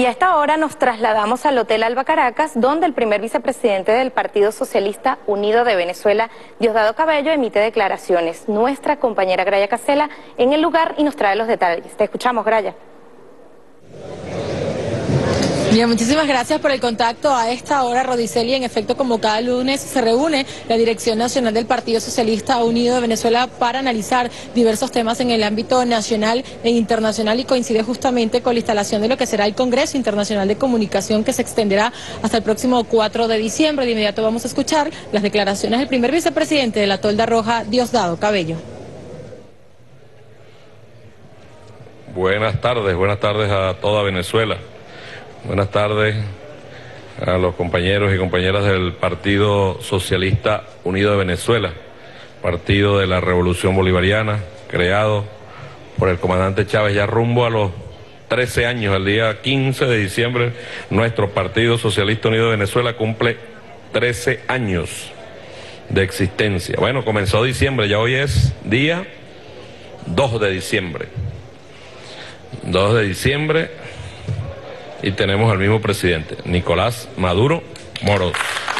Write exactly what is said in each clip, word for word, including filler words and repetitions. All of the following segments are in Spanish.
Y a esta hora nos trasladamos al Hotel Alba Caracas, donde el primer vicepresidente del Partido Socialista Unido de Venezuela, Diosdado Cabello, emite declaraciones. Nuestra compañera Graya Casela en el lugar y nos trae los detalles. Te escuchamos, Graya. Bien, muchísimas gracias por el contacto. A esta hora, Rodiceli, en efecto, como cada lunes, se reúne la Dirección Nacional del Partido Socialista Unido de Venezuela para analizar diversos temas en el ámbito nacional e internacional, y coincide justamente con la instalación de lo que será el Congreso Internacional de Comunicación, que se extenderá hasta el próximo cuatro de diciembre. De inmediato vamos a escuchar las declaraciones del primer vicepresidente de la Tolda Roja, Diosdado Cabello. Buenas tardes, buenas tardes a toda Venezuela. Buenas tardes a los compañeros y compañeras del Partido Socialista Unido de Venezuela, partido de la Revolución Bolivariana, creado por el comandante Chávez ya rumbo a los trece años. El día quince de diciembre, nuestro Partido Socialista Unido de Venezuela cumple trece años de existencia. Bueno, comenzó diciembre, ya hoy es día dos de diciembre. dos de diciembre. Y tenemos al mismo presidente, Nicolás Maduro Moros.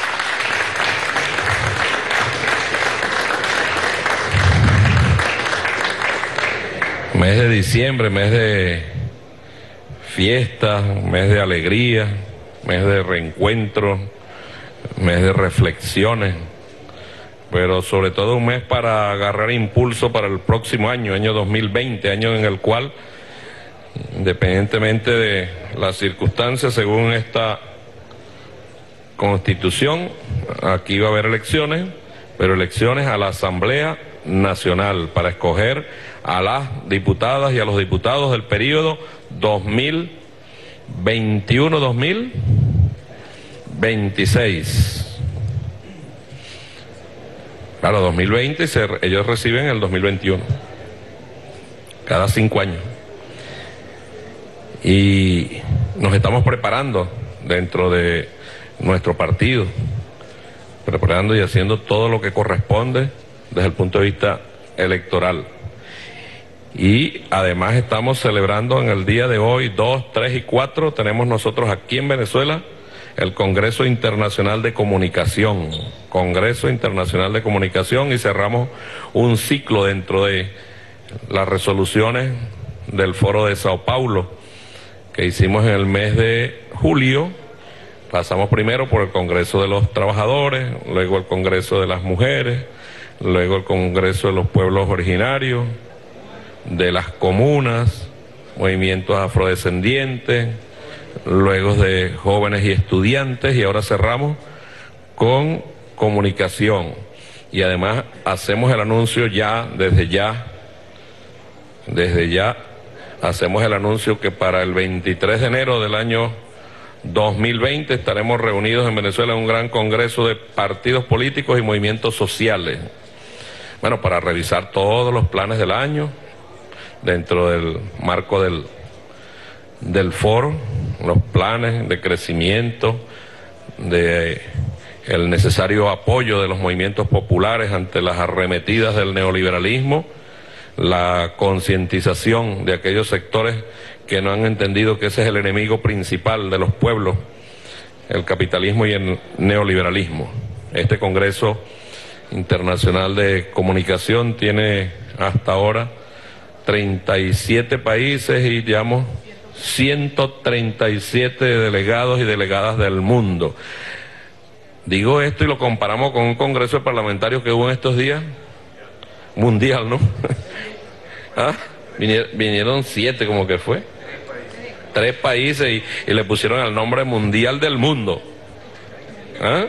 Mes de diciembre, mes de fiestas, mes de alegría, mes de reencuentro, mes de reflexiones, pero sobre todo un mes para agarrar impulso para el próximo año, año dos mil veinte, año en el cual, independientemente de las circunstancias, según esta Constitución, aquí va a haber elecciones, pero elecciones a la Asamblea Nacional para escoger a las diputadas y a los diputados del periodo dos mil veintiuno a dos mil veintiséis. Claro, dos mil veinte, se, ellos reciben el dos mil veintiuno, cada cinco años. Y nos estamos preparando dentro de nuestro partido, preparando y haciendo todo lo que corresponde desde el punto de vista electoral. Y además estamos celebrando en el día de hoy, dos, tres y cuatro, tenemos nosotros aquí en Venezuela el Congreso Internacional de Comunicación, Congreso Internacional de Comunicación, y cerramos un ciclo dentro de las resoluciones del Foro de Sao Paulo, que hicimos en el mes de julio. Pasamos primero por el Congreso de los Trabajadores, luego el Congreso de las Mujeres, luego el Congreso de los Pueblos Originarios, de las comunas, movimientos afrodescendientes, luego de jóvenes y estudiantes, y ahora cerramos con comunicación. Y además hacemos el anuncio ya, desde ya, desde ya, hacemos el anuncio que para el veintitrés de enero del año dos mil veinte estaremos reunidos en Venezuela en un gran congreso de partidos políticos y movimientos sociales. Bueno, para revisar todos los planes del año dentro del marco del, del foro, los planes de crecimiento, de el necesario apoyo de los movimientos populares ante las arremetidas del neoliberalismo, la concientización de aquellos sectores que no han entendido que ese es el enemigo principal de los pueblos, el capitalismo y el neoliberalismo. Este Congreso Internacional de Comunicación tiene hasta ahora treinta y siete países y, digamos, ciento treinta y siete delegados y delegadas del mundo. Digo esto y lo comparamos con un congreso de parlamentarios que hubo en estos días, mundial, ¿no? ¿Ah? Vinieron, vinieron siete, como que fue. Tres países y, y le pusieron el nombre Mundial del Mundo. ¿Ah?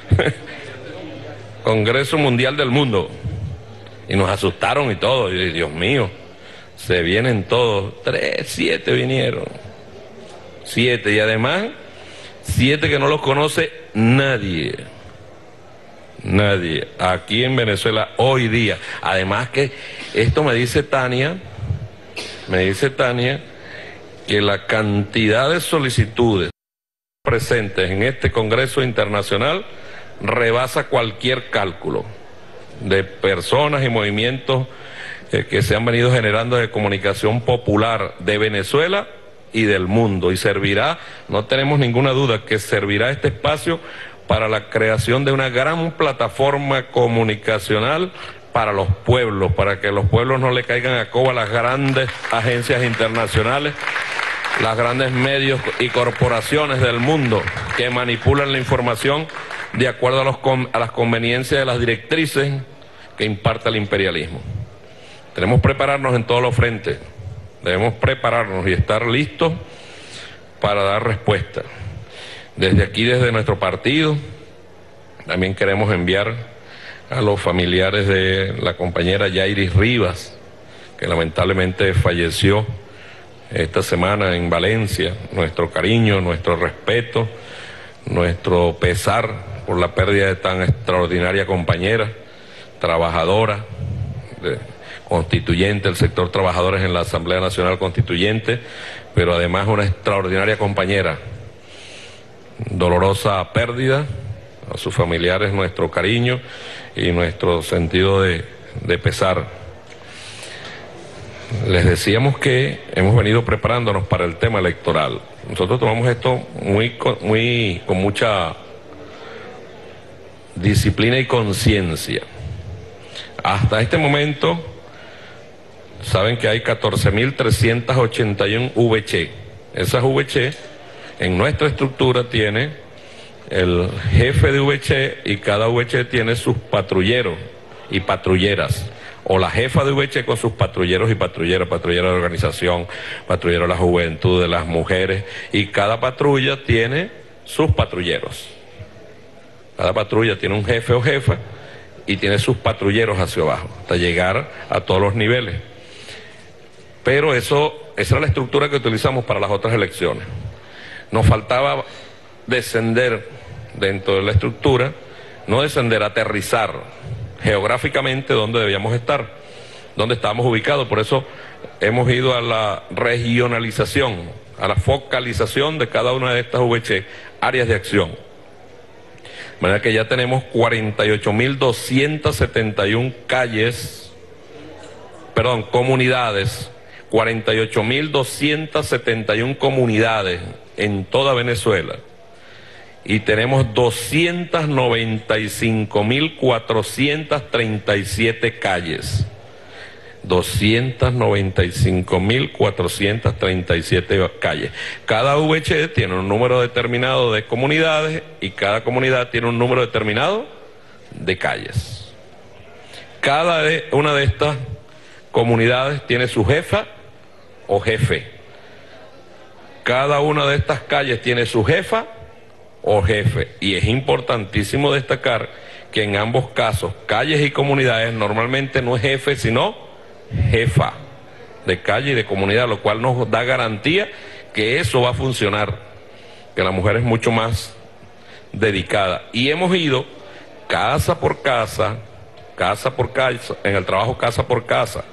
Congreso Mundial del Mundo. Y nos asustaron y todo. Y Dios mío, se vienen todos. Tres, siete vinieron. Siete. Y además, siete que no los conoce nadie. Nadie. Aquí en Venezuela hoy día. Además que esto me dice Tania, me dice Tania, que la cantidad de solicitudes presentes en este Congreso Internacional rebasa cualquier cálculo de personas y movimientos eh, que se han venido generando de comunicación popular de Venezuela y del mundo, y servirá, no tenemos ninguna duda, que servirá este espacio para la creación de una gran plataforma comunicacional para los pueblos, para que los pueblos no le caigan a coba a las grandes agencias internacionales, las grandes medios y corporaciones del mundo que manipulan la información de acuerdo a, los, a las conveniencias de las directrices que imparte el imperialismo. Tenemos que prepararnos en todos los frentes, debemos prepararnos y estar listos para dar respuesta. Desde aquí, desde nuestro partido, también queremos enviar a los familiares de la compañera Yairis Rivas, que lamentablemente falleció esta semana en Valencia, nuestro cariño, nuestro respeto, nuestro pesar por la pérdida de tan extraordinaria compañera, trabajadora, de, constituyente del sector trabajadores en la Asamblea Nacional Constituyente, pero además una extraordinaria compañera. Dolorosa pérdida, a sus familiares nuestro cariño y nuestro sentido de, de pesar. Les decíamos que hemos venido preparándonos para el tema electoral. Nosotros tomamos esto muy, muy con mucha disciplina y conciencia. Hasta este momento, saben que hay catorce mil trescientos ochenta y uno V C. Esas V C, en nuestra estructura, tiene el jefe de V C y cada V C tiene sus patrulleros y patrulleras, o la jefa de V C con sus patrulleros y patrulleras, patrullero de organización, patrullero de la juventud, de las mujeres, y cada patrulla tiene sus patrulleros. Cada patrulla tiene un jefe o jefa y tiene sus patrulleros hacia abajo, hasta llegar a todos los niveles. Pero eso, esa era la estructura que utilizamos para las otras elecciones. Nos faltaba descender dentro de la estructura, no descender, aterrizar geográficamente donde debíamos estar, donde estábamos ubicados. Por eso hemos ido a la regionalización, a la focalización de cada una de estas V C, áreas de acción. De manera que ya tenemos cuarenta y ocho mil doscientas setenta y una calles, perdón, comunidades, cuarenta y ocho mil doscientas setenta y una comunidades en toda Venezuela, y tenemos doscientas noventa y cinco mil cuatrocientas treinta y siete calles, doscientas noventa y cinco mil cuatrocientas treinta y siete calles. Cada V C tiene un número determinado de comunidades y cada comunidad tiene un número determinado de calles. Cada de, una de estas comunidades tiene su jefa o jefe. Cada una de estas calles tiene su jefa o jefe, y es importantísimo destacar que en ambos casos, calles y comunidades, normalmente no es jefe sino jefa de calle y de comunidad, lo cual nos da garantía que eso va a funcionar, que la mujer es mucho más dedicada. Y hemos ido casa por casa, casa por casa, en el trabajo casa por casa,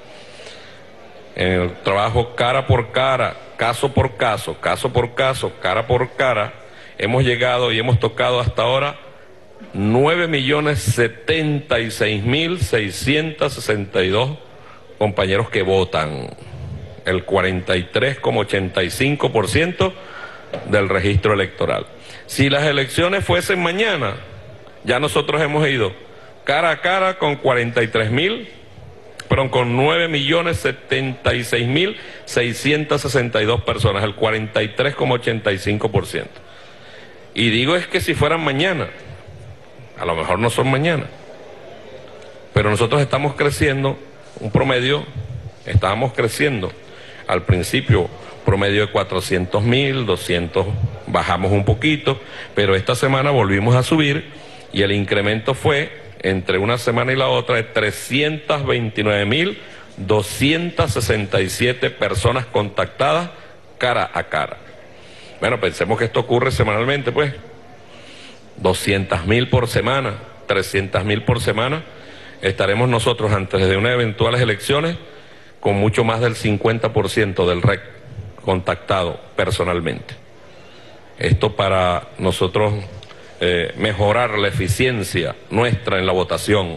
en el trabajo cara por cara, caso por caso, caso por caso, cara por cara. Hemos llegado y hemos tocado hasta ahora nueve millones setenta y seis mil seiscientos sesenta y dos compañeros que votan, el cuarenta y tres coma ochenta y cinco por ciento del registro electoral. Si las elecciones fuesen mañana, ya nosotros hemos ido cara a cara con cuarenta y tres mil, perdón, con nueve millones setenta y seis mil seiscientos sesenta y dos personas, el cuarenta y tres coma ochenta y cinco por ciento. Y digo es que si fueran mañana, a lo mejor no son mañana, pero nosotros estamos creciendo un promedio, estábamos creciendo al principio promedio de cuatrocientos mil, doscientos, bajamos un poquito, pero esta semana volvimos a subir y el incremento fue entre una semana y la otra de trescientos veintinueve mil doscientos sesenta y siete personas contactadas cara a cara. Bueno, pensemos que esto ocurre semanalmente, pues, doscientos mil por semana, trescientos mil por semana, estaremos nosotros antes de unas eventuales elecciones con mucho más del cincuenta por ciento del R E C contactado personalmente. Esto para nosotros eh, mejorar la eficiencia nuestra en la votación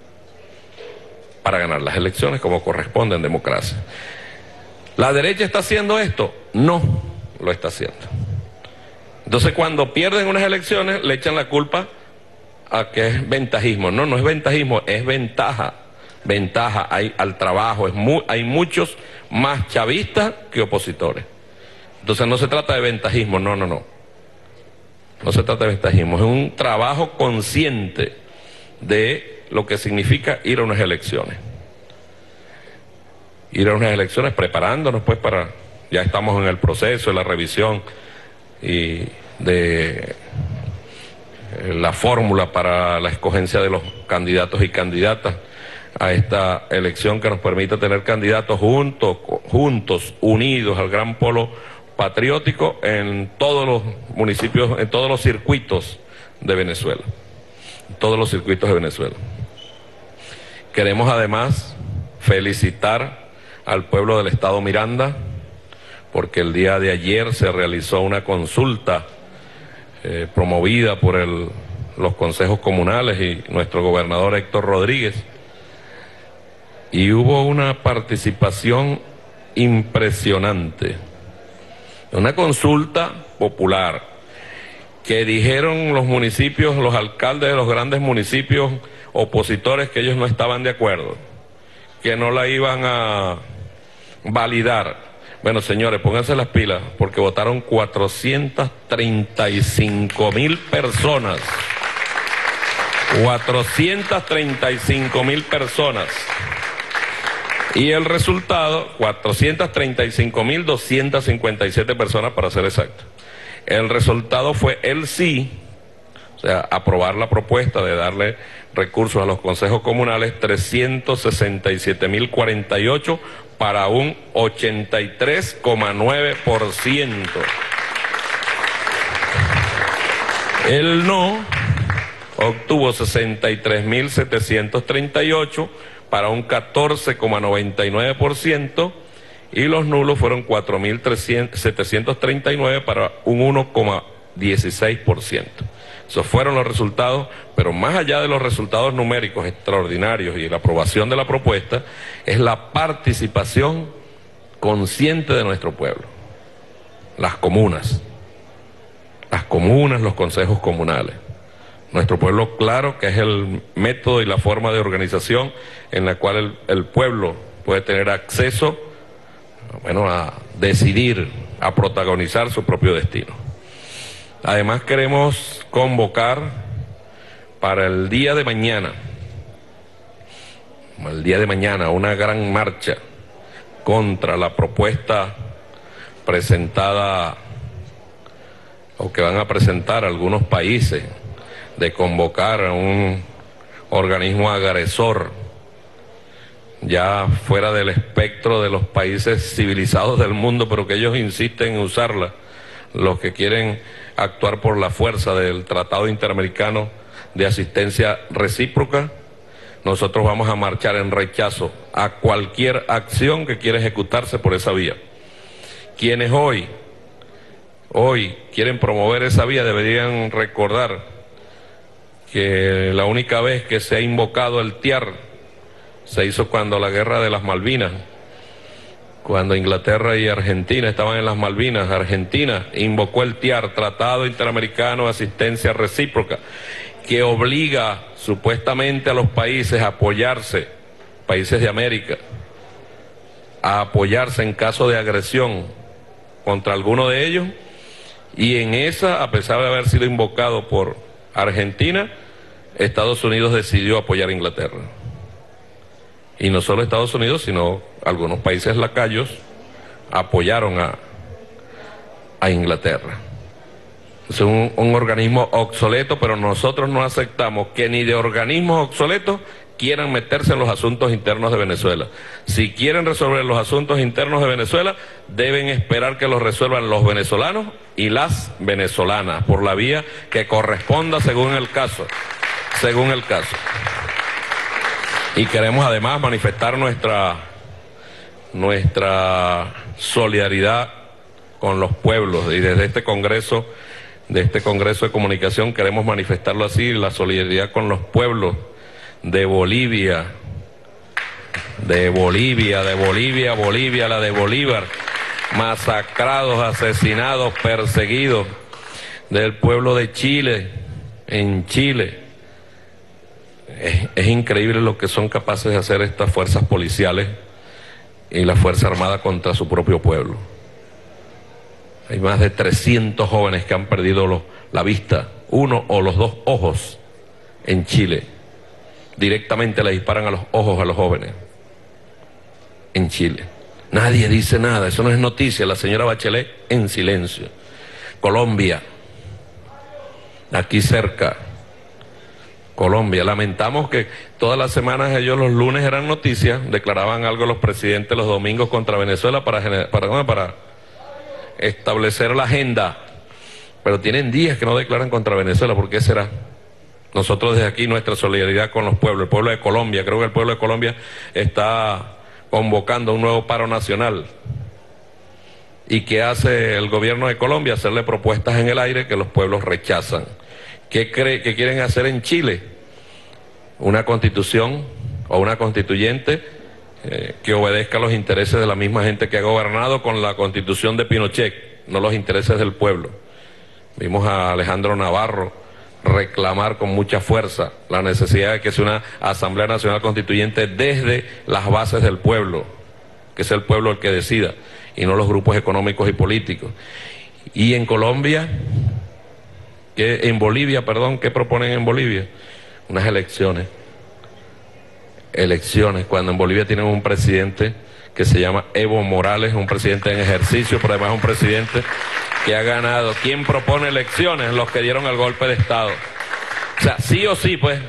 para ganar las elecciones como corresponde en democracia. ¿La derecha está haciendo esto? No. lo está haciendo. Entonces, cuando pierden unas elecciones, le echan la culpa a que es ventajismo. No, no es ventajismo, es ventaja. Ventaja hay al trabajo. Es muy, hay muchos más chavistas que opositores. Entonces, no se trata de ventajismo, no, no, no. No se trata de ventajismo, es un trabajo consciente de lo que significa ir a unas elecciones. Ir a unas elecciones preparándonos pues para, ya estamos en el proceso de la revisión y de la fórmula para la escogencia de los candidatos y candidatas a esta elección que nos permita tener candidatos juntos, juntos, unidos al gran polo patriótico en todos los municipios, en todos los circuitos de Venezuela, en todos los circuitos de Venezuela. Queremos además felicitar al pueblo del estado Miranda, porque el día de ayer se realizó una consulta eh, promovida por el, los consejos comunales y nuestro gobernador Héctor Rodríguez, y hubo una participación impresionante. Una consulta popular que dijeron los municipios, los alcaldes de los grandes municipios opositores que ellos no estaban de acuerdo, que no la iban a validar. Bueno, señores, pónganse las pilas, porque votaron cuatrocientas treinta y cinco mil personas. cuatrocientas treinta y cinco mil personas. Y el resultado, cuatrocientas treinta y cinco mil doscientas cincuenta y siete personas para ser exacto. El resultado fue el sí, o sea, aprobar la propuesta de darle recursos a los consejos comunales, trescientos sesenta y siete mil cuarenta y ocho para un ochenta y tres coma nueve por ciento. El no obtuvo sesenta y tres mil setecientos treinta y ocho para un catorce coma noventa y nueve por ciento, y los nulos fueron cuatro mil setecientos treinta y nueve para un uno coma dieciséis por ciento. Esos fueron los resultados, pero más allá de los resultados numéricos extraordinarios y la aprobación de la propuesta, es la participación consciente de nuestro pueblo. Las comunas, las comunas, los consejos comunales. Nuestro pueblo, claro que es el método y la forma de organización en la cual el, el pueblo puede tener acceso, bueno, a decidir, a protagonizar su propio destino. Además, queremos convocar para el día de mañana, el día de mañana, una gran marcha contra la propuesta presentada o que van a presentar algunos países de convocar a un organismo agresor ya fuera del espectro de los países civilizados del mundo, pero que ellos insisten en usarla, los que quieren actuar por la fuerza del Tratado Interamericano de Asistencia Recíproca. Nosotros vamos a marchar en rechazo a cualquier acción que quiera ejecutarse por esa vía. Quienes hoy, hoy quieren promover esa vía deberían recordar que la única vez que se ha invocado el T I A R se hizo cuando la guerra de las Malvinas, cuando Inglaterra y Argentina estaban en las Malvinas. Argentina invocó el T I A R, Tratado Interamericano de Asistencia Recíproca, que obliga supuestamente a los países a apoyarse, países de América, a apoyarse en caso de agresión contra alguno de ellos, y en esa, a pesar de haber sido invocado por Argentina, Estados Unidos decidió apoyar a Inglaterra. Y no solo Estados Unidos, sino algunos países lacayos apoyaron a, a Inglaterra. Es un, un organismo obsoleto, pero nosotros no aceptamos que ni de organismos obsoletos quieran meterse en los asuntos internos de Venezuela. Si quieren resolver los asuntos internos de Venezuela, deben esperar que los resuelvan los venezolanos y las venezolanas, por la vía que corresponda según el caso, según el caso. Y queremos además manifestar nuestra, nuestra solidaridad con los pueblos, y desde este Congreso, de este Congreso de Comunicación queremos manifestarlo así, la solidaridad con los pueblos de Bolivia, de Bolivia, de Bolivia, Bolivia, la de Bolívar, masacrados, asesinados, perseguidos, del pueblo de Chile, en Chile. Es, es increíble lo que son capaces de hacer estas fuerzas policiales y la Fuerza Armada contra su propio pueblo. Hay más de trescientos jóvenes que han perdido los, la vista, uno o los dos ojos en Chile. Directamente le disparan a los ojos a los jóvenes en Chile. Nadie dice nada, eso no es noticia. La señora Bachelet en silencio. Colombia, aquí cerca, Colombia. Lamentamos que todas las semanas ellos los lunes eran noticias, declaraban algo los presidentes los domingos contra Venezuela para, para, para establecer la agenda, pero tienen días que no declaran contra Venezuela. ¿Por qué será? Nosotros desde aquí nuestra solidaridad con los pueblos, el pueblo de Colombia, creo que el pueblo de Colombia está convocando un nuevo paro nacional. ¿Y qué hace el gobierno de Colombia? Hacerle propuestas en el aire que los pueblos rechazan. ¿Qué cree que quieren hacer en Chile? Una constitución o una constituyente eh, que obedezca a los intereses de la misma gente que ha gobernado con la constitución de Pinochet, no los intereses del pueblo. Vimos a Alejandro Navarro reclamar con mucha fuerza la necesidad de que sea una Asamblea Nacional Constituyente desde las bases del pueblo, que sea el pueblo el que decida y no los grupos económicos y políticos. Y en Colombia, que en Bolivia, perdón, ¿qué proponen en Bolivia? Unas elecciones. Elecciones, cuando en Bolivia tienen un presidente que se llama Evo Morales, un presidente en ejercicio, pero además un presidente que ha ganado. ¿Quién propone elecciones? Los que dieron el golpe de Estado. O sea, sí o sí, pues,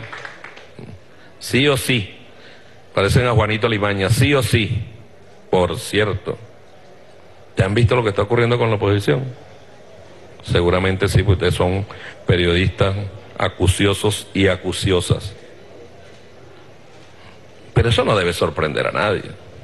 sí o sí, parecen a Juanito Alimaña, sí o sí. Por cierto, ¿ya han visto lo que está ocurriendo con la oposición? Seguramente sí, porque ustedes son periodistas acuciosos y acuciosas. Pero eso no debe sorprender a nadie.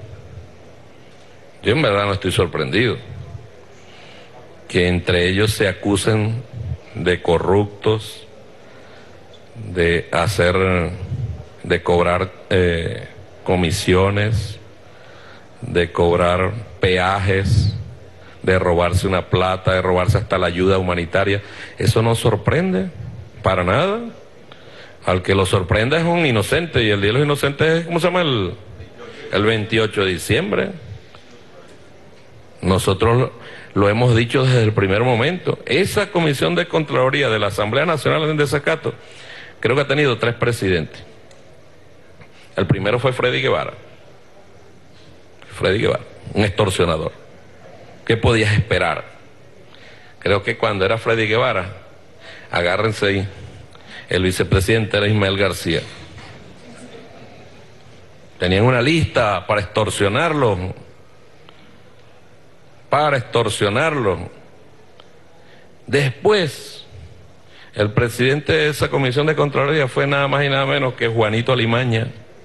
Yo en verdad no estoy sorprendido que entre ellos se acusen de corruptos, de hacer, de cobrar eh, comisiones, de cobrar peajes, de robarse una plata, de robarse hasta la ayuda humanitaria. Eso no sorprende para nada. Al que lo sorprenda es un inocente, y el Día de los Inocentes es, ¿cómo se llama? El, el veintiocho de diciembre. Nosotros lo, lo hemos dicho desde el primer momento. Esa Comisión de Contraloría de la Asamblea Nacional en desacato, creo que ha tenido tres presidentes. El primero fue Freddy Guevara. Freddy Guevara, un extorsionador. ¿Qué podías esperar? Creo que cuando era Freddy Guevara, agárrense ahí, el vicepresidente era Ismael García. Tenían una lista para extorsionarlo, para extorsionarlo. Después, el presidente de esa Comisión de Contraloría fue nada más y nada menos que Juanito Alimaña.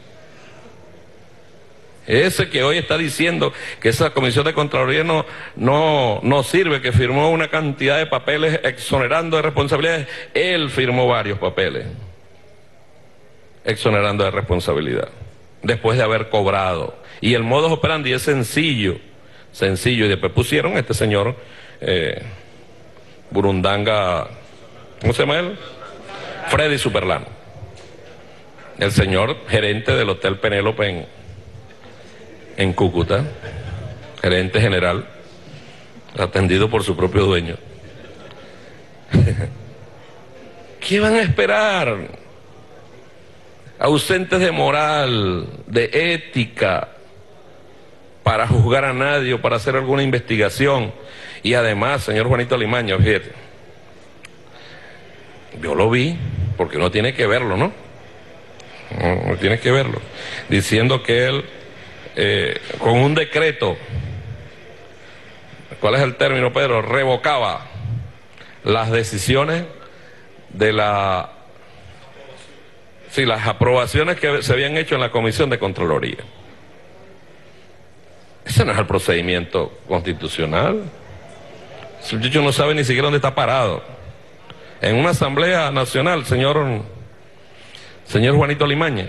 Ese que hoy está diciendo que esa Comisión de Contraloría no, no, no sirve, que firmó una cantidad de papeles exonerando de responsabilidades. Él firmó varios papeles exonerando de responsabilidad, después de haber cobrado. Y el modus operandi es sencillo, sencillo. Y después pusieron a este señor eh, Burundanga, ¿cómo se llama él? Freddy Superlano, el señor gerente del Hotel Penélope en, en Cúcuta, gerente general, atendido por su propio dueño. ¿Qué van a esperar? Ausentes de moral, de ética, para juzgar a nadie o para hacer alguna investigación. Y además, señor Juanito Alimaña, fíjate, yo lo vi, porque uno tiene que verlo, ¿no? Uno tiene que verlo, diciendo que él, eh, con un decreto, ¿cuál es el término, Pedro? Revocaba las decisiones de la... Sí, las aprobaciones que se habían hecho en la Comisión de Contraloría. Ese no es el procedimiento constitucional. Ese muchacho no sabe ni siquiera dónde está parado. En una Asamblea Nacional, señor, señor Juanito Alimaña,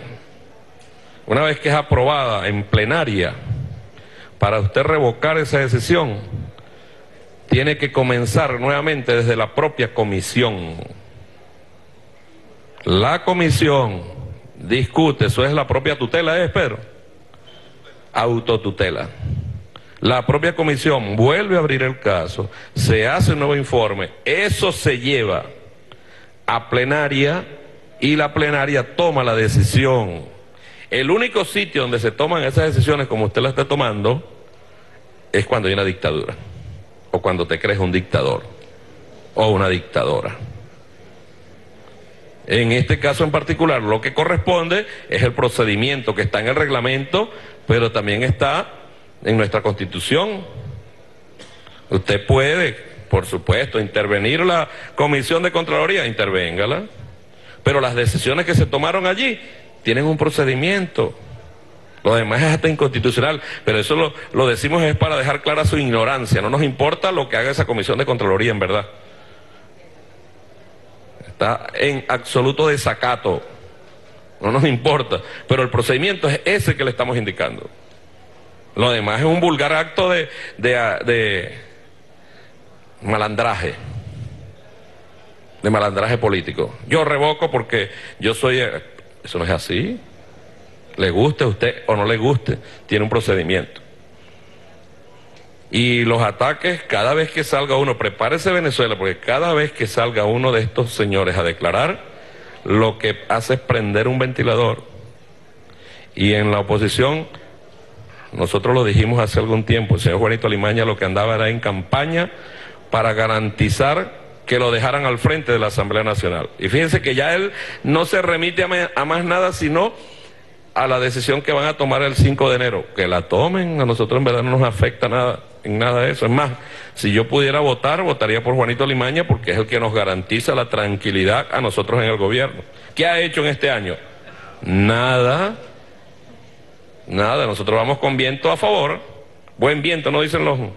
una vez que es aprobada en plenaria, para usted revocar esa decisión, tiene que comenzar nuevamente desde la propia comisión. La comisión discute, eso es la propia tutela, ¿es, Pedro? Autotutela. La propia comisión vuelve a abrir el caso, se hace un nuevo informe, eso se lleva a plenaria y la plenaria toma la decisión. El único sitio donde se toman esas decisiones como usted la está tomando es cuando hay una dictadura o cuando te crees un dictador o una dictadora. En este caso en particular lo que corresponde es el procedimiento que está en el reglamento, pero también está en nuestra Constitución. Usted puede, por supuesto, intervenir la Comisión de Contraloría, intervéngala, pero las decisiones que se tomaron allí tienen un procedimiento. Lo demás es hasta inconstitucional, pero eso lo, lo decimos es para dejar clara su ignorancia. No nos importa lo que haga esa Comisión de Contraloría, en verdad. Está en absoluto desacato. No nos importa, pero el procedimiento es ese que le estamos indicando. Lo demás es un vulgar acto de, de, de malandraje, de malandraje político. Yo revoco porque yo soy... Eso no es así. Le guste a usted o no le guste, tiene un procedimiento. Y los ataques, cada vez que salga uno, prepárese Venezuela, porque cada vez que salga uno de estos señores a declarar, lo que hace es prender un ventilador. Y en la oposición... Nosotros lo dijimos hace algún tiempo, el señor Juanito Alimaña lo que andaba era en campaña para garantizar que lo dejaran al frente de la Asamblea Nacional. Y fíjense que ya él no se remite a, me, a más nada sino a la decisión que van a tomar el cinco de enero. Que la tomen, a nosotros en verdad no nos afecta nada, en nada de eso. Es más, si yo pudiera votar, votaría por Juanito Alimaña porque es el que nos garantiza la tranquilidad a nosotros en el gobierno. ¿Qué ha hecho en este año? Nada. Nada, nosotros vamos con viento a favor, buen viento, no dicen los,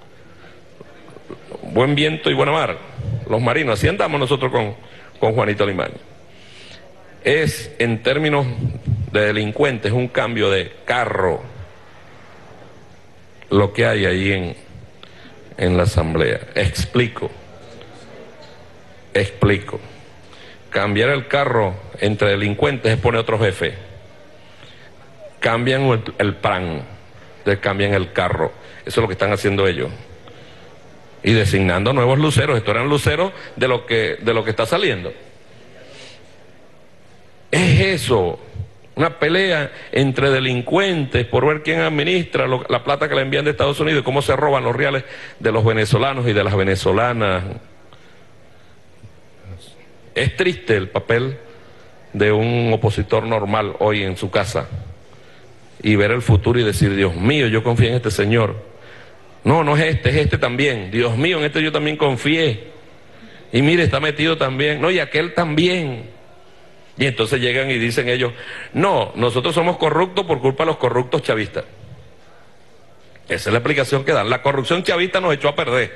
buen viento y buena mar, los marinos, así andamos nosotros con, con Juanito Alimaña. Es, en términos de delincuentes, un cambio de carro, lo que hay ahí en, en la asamblea. Explico, explico, cambiar el carro entre delincuentes es poner otro jefe. Cambian el, el plan, cambian el carro, eso es lo que están haciendo ellos. Y designando nuevos luceros, estos eran luceros de lo que, de lo que está saliendo. Es eso, una pelea entre delincuentes por ver quién administra lo, la plata que le envían de Estados Unidos y cómo se roban los reales de los venezolanos y de las venezolanas. Es triste el papel de un opositor normal hoy en su casa. Y ver el futuro y decir, Dios mío, yo confié en este señor. No, no es este, es este también. Dios mío, en este yo también confié. Y mire, está metido también. No, y aquel también. Y entonces llegan y dicen ellos, no, nosotros somos corruptos por culpa de los corruptos chavistas. Esa es la explicación que dan. La corrupción chavista nos echó a perder.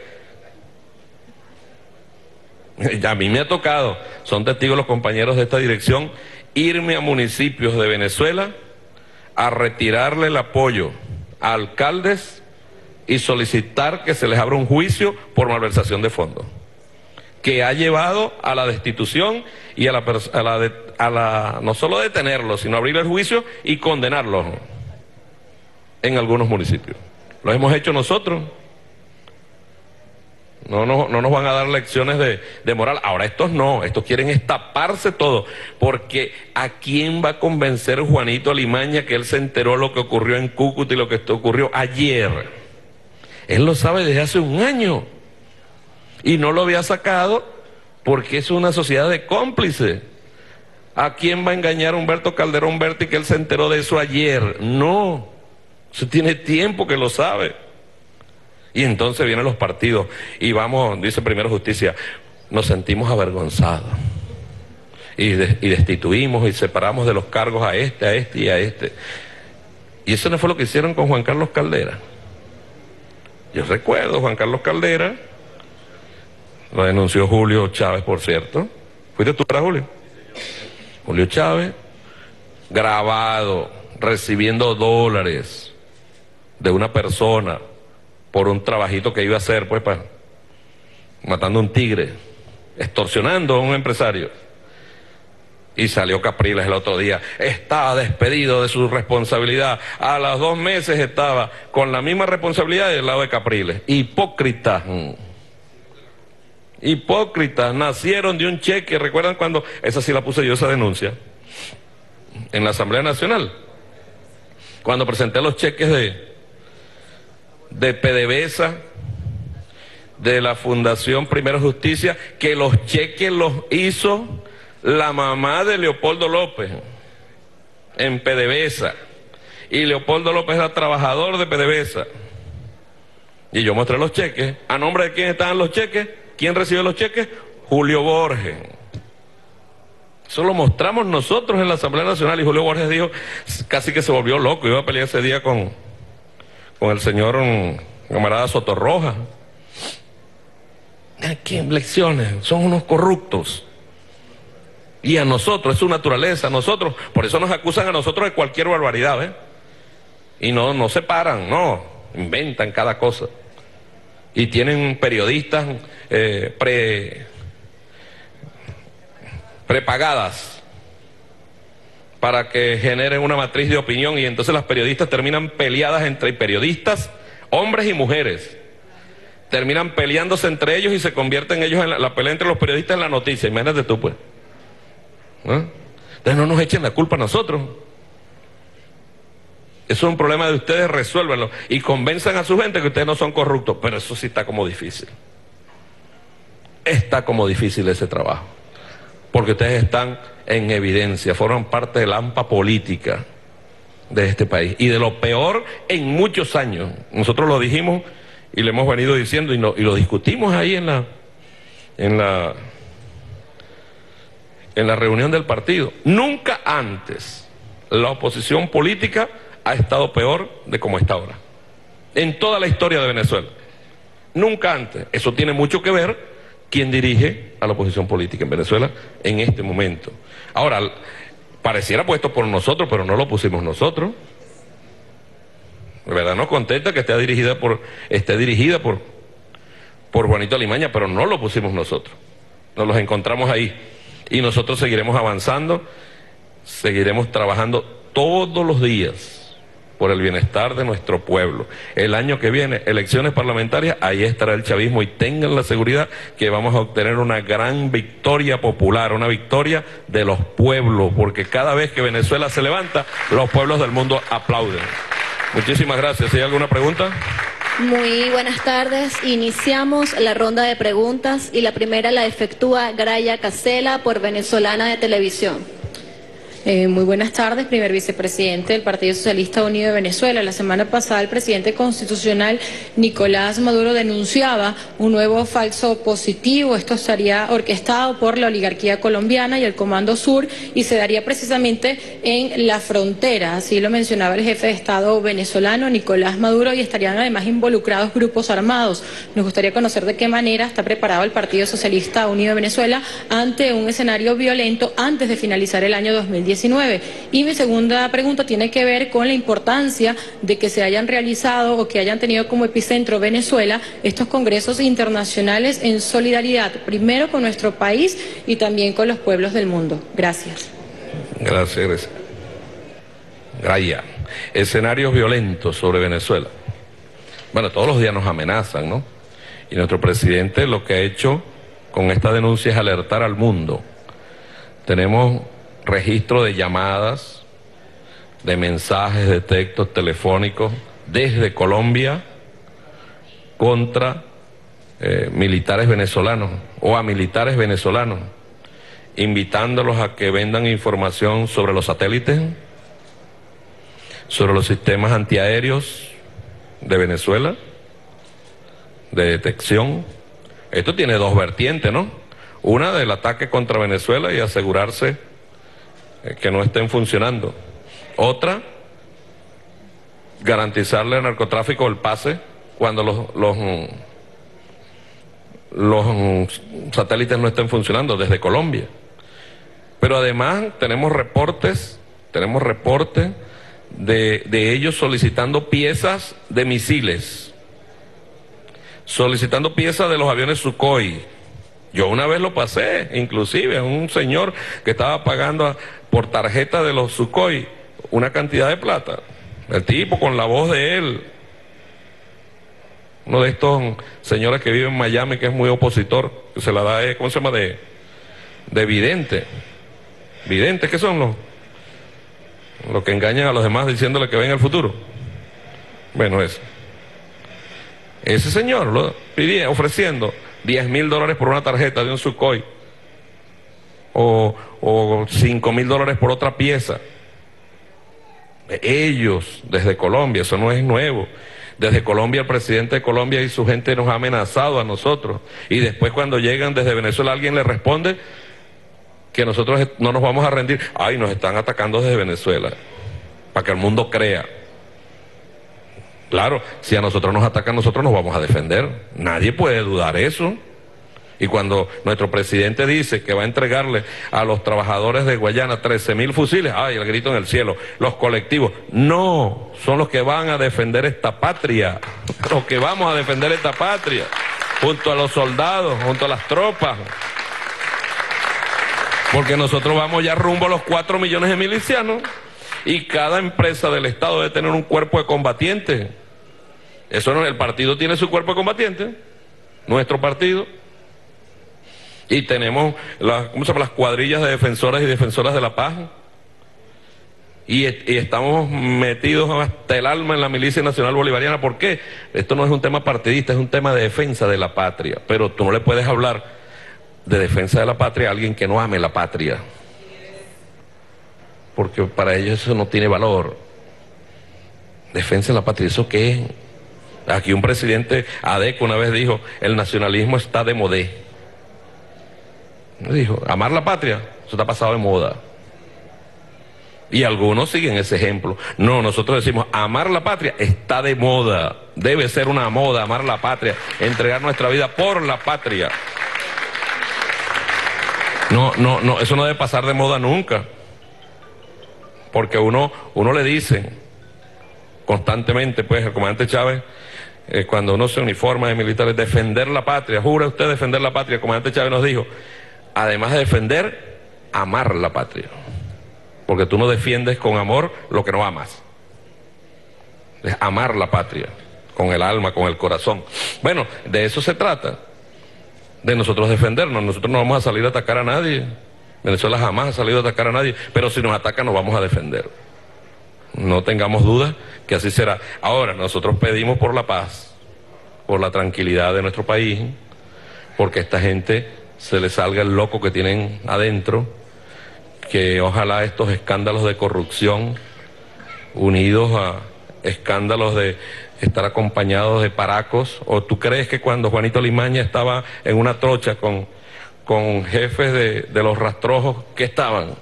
A mí me ha tocado, son testigos los compañeros de esta dirección, irme a municipios de Venezuela a retirarle el apoyo a alcaldes y solicitar que se les abra un juicio por malversación de fondos, que ha llevado a la destitución y a la, a la, de, a la no solo detenerlos, sino abrir el juicio y condenarlos en algunos municipios. Lo hemos hecho nosotros. No, no, no nos van a dar lecciones de, de moral. Ahora estos no, estos quieren estaparse todo, porque ¿a quién va a convencer Juanito Alimaña que él se enteró lo que ocurrió en Cúcuta y lo que ocurrió ayer? Él lo sabe desde hace un año y no lo había sacado porque es una sociedad de cómplices. ¿A quién va a engañar Humberto Calderón Berti que él se enteró de eso ayer? No, eso tiene tiempo que lo sabe. Y entonces vienen los partidos y vamos, dice Primero Justicia, nos sentimos avergonzados y, de, y destituimos y separamos de los cargos a este, a este y a este. Y eso no fue lo que hicieron con Juan Carlos Caldera. Yo recuerdo, Juan Carlos Caldera, lo denunció Julio Chávez, por cierto. ¿Fuiste tú para Julio? Julio Chávez, grabado, recibiendo dólares de una persona por un trabajito que iba a hacer, pues, para matando a un tigre, extorsionando a un empresario. Y salió Capriles el otro día, estaba despedido de su responsabilidad. A los dos meses estaba con la misma responsabilidad del lado de Capriles. Hipócritas. Hipócritas, nacieron de un cheque. ¿Recuerdan cuando? Esa sí la puse yo, esa denuncia, en la Asamblea Nacional. Cuando presenté los cheques de, de PDVSA, de la Fundación Primero Justicia, que los cheques los hizo la mamá de Leopoldo López en PDVSA, y Leopoldo López era trabajador de PDVSA, y yo mostré los cheques. ¿A nombre de quién estaban los cheques? ¿Quién recibió los cheques? Julio Borges. Eso lo mostramos nosotros en la Asamblea Nacional, y Julio Borges dijo, casi que se volvió loco, iba a pelear ese día con, con el señor um, camarada Sotorroja. ¿Qué lecciones? Son unos corruptos. Y a nosotros, es su naturaleza, a nosotros, por eso nos acusan a nosotros de cualquier barbaridad, ¿ves? Y no, no se paran, no, inventan cada cosa. Y tienen periodistas eh, pre, prepagadas para que generen una matriz de opinión, y entonces las periodistas terminan peleadas entre periodistas, hombres y mujeres. Terminan peleándose entre ellos y se convierten ellos en la, la pelea entre los periodistas en la noticia. Imagínate tú, pues. ¿Ah? Entonces no nos echen la culpa a nosotros. Eso es un problema de ustedes, resuélvanlo y convenzan a su gente que ustedes no son corruptos. Pero eso sí está como difícil. Está como difícil ese trabajo, porque ustedes están en evidencia, forman parte de la hampa política de este país, y de lo peor en muchos años. Nosotros lo dijimos y lo hemos venido diciendo, y, no, y lo discutimos ahí en la en la en la reunión del partido. Nunca antes la oposición política ha estado peor de como está ahora, en toda la historia de Venezuela. Nunca antes. Eso tiene mucho que ver quién dirige a la oposición política en Venezuela en este momento. Ahora, pareciera puesto por nosotros, pero no lo pusimos nosotros. De verdad nos contenta que esté dirigida por esté dirigida por por Juanito Alimaña, pero no lo pusimos nosotros. Nos los encontramos ahí. Y nosotros seguiremos avanzando, seguiremos trabajando todos los días por el bienestar de nuestro pueblo. El año que viene, elecciones parlamentarias, ahí estará el chavismo, y tengan la seguridad que vamos a obtener una gran victoria popular, una victoria de los pueblos, porque cada vez que Venezuela se levanta, los pueblos del mundo aplauden. Muchísimas gracias. ¿Hay alguna pregunta? Muy buenas tardes. Iniciamos la ronda de preguntas y la primera la efectúa Graya Casela por Venezolana de Televisión. Eh, muy buenas tardes, primer vicepresidente del Partido Socialista Unido de Venezuela. La semana pasada el presidente constitucional Nicolás Maduro denunciaba un nuevo falso positivo. Esto estaría orquestado por la oligarquía colombiana y el Comando Sur, y se daría precisamente en la frontera. Así lo mencionaba el jefe de Estado venezolano, Nicolás Maduro, y estarían además involucrados grupos armados. Nos gustaría conocer de qué manera está preparado el Partido Socialista Unido de Venezuela ante un escenario violento antes de finalizar el año dos mil diecinueve. Y mi segunda pregunta tiene que ver con la importancia de que se hayan realizado o que hayan tenido como epicentro Venezuela estos congresos internacionales en solidaridad, primero con nuestro país y también con los pueblos del mundo. Gracias. Gracias, gracias. Graya. Escenarios violentos sobre Venezuela. Bueno, todos los días nos amenazan, ¿no? Y nuestro presidente lo que ha hecho con esta denuncia es alertar al mundo. Tenemos registro de llamadas, de mensajes, de textos telefónicos desde Colombia contra eh, militares venezolanos o a militares venezolanos, invitándolos a que vendan información sobre los satélites, sobre los sistemas antiaéreos de Venezuela, de detección. Esto tiene dos vertientes, ¿no? Una del ataque contra Venezuela y asegurarse que no estén funcionando. Otra, garantizarle al narcotráfico el pase cuando los, los, los satélites no estén funcionando desde Colombia. Pero además tenemos reportes, tenemos reportes de, de ellos solicitando piezas de misiles, solicitando piezas de los aviones Sukhoi. Yo una vez lo pasé, inclusive, a un señor que estaba pagando a, por tarjeta de los Sukhoi una cantidad de plata. El tipo con la voz de él, uno de estos señores que vive en Miami, que es muy opositor, que se la da, de, ¿cómo se llama? De, de vidente. ¿Videntes qué son los? Los que engañan a los demás diciéndole que ven el futuro. Bueno, eso. Ese señor lo pidía ofreciendo diez mil dólares por una tarjeta de un Sukhoi o, o cinco mil dólares por otra pieza. Ellos, desde Colombia, eso no es nuevo. Desde Colombia, el presidente de Colombia y su gente nos ha amenazado a nosotros. Y después cuando llegan desde Venezuela, alguien le responde que nosotros no nos vamos a rendir. Ay, nos están atacando desde Venezuela, para que el mundo crea. Claro, si a nosotros nos atacan, nosotros nos vamos a defender. Nadie puede dudar eso. Y cuando nuestro presidente dice que va a entregarle a los trabajadores de Guayana trece mil fusiles, ay, el grito en el cielo, los colectivos, no, son los que van a defender esta patria, los que vamos a defender esta patria, junto a los soldados, junto a las tropas. Porque nosotros vamos ya rumbo a los cuatro millones de milicianos y cada empresa del Estado debe tener un cuerpo de combatientes. Eso no, el partido tiene su cuerpo de combatientes, nuestro partido. Y tenemos las, ¿cómo se llama? Las cuadrillas de defensoras y defensoras de la paz. Y, y estamos metidos hasta el alma en la Milicia Nacional Bolivariana. ¿Por qué? Esto no es un tema partidista, es un tema de defensa de la patria. Pero tú no le puedes hablar de defensa de la patria a alguien que no ame la patria. Porque para ellos eso no tiene valor. Defensa de la patria, ¿eso qué es? Aquí un presidente Adeco una vez dijo, el nacionalismo está de modé. Dijo, amar la patria, eso está pasado de moda. Y algunos siguen ese ejemplo. No, nosotros decimos, amar la patria está de moda. Debe ser una moda, amar la patria, entregar nuestra vida por la patria. No, no, no, eso no debe pasar de moda nunca. Porque uno, uno le dice constantemente, pues, el comandante Chávez, eh, cuando uno se uniforma de militares, defender la patria, jura usted defender la patria. El comandante Chávez nos dijo, además de defender, amar la patria. Porque tú no defiendes con amor lo que no amas. Es amar la patria, con el alma, con el corazón. Bueno, de eso se trata, de nosotros defendernos. Nosotros no vamos a salir a atacar a nadie. Venezuela jamás ha salido a atacar a nadie, pero si nos atacan nos vamos a defender. No tengamos dudas que así será. Ahora, nosotros pedimos por la paz, por la tranquilidad de nuestro país, porque esta gente se le salga el loco que tienen adentro, que ojalá estos escándalos de corrupción, unidos a escándalos de estar acompañados de paracos, o tú crees que cuando Juanito Limaña estaba en una trocha con, con jefes de, de los rastrojos, ¿qué estaban?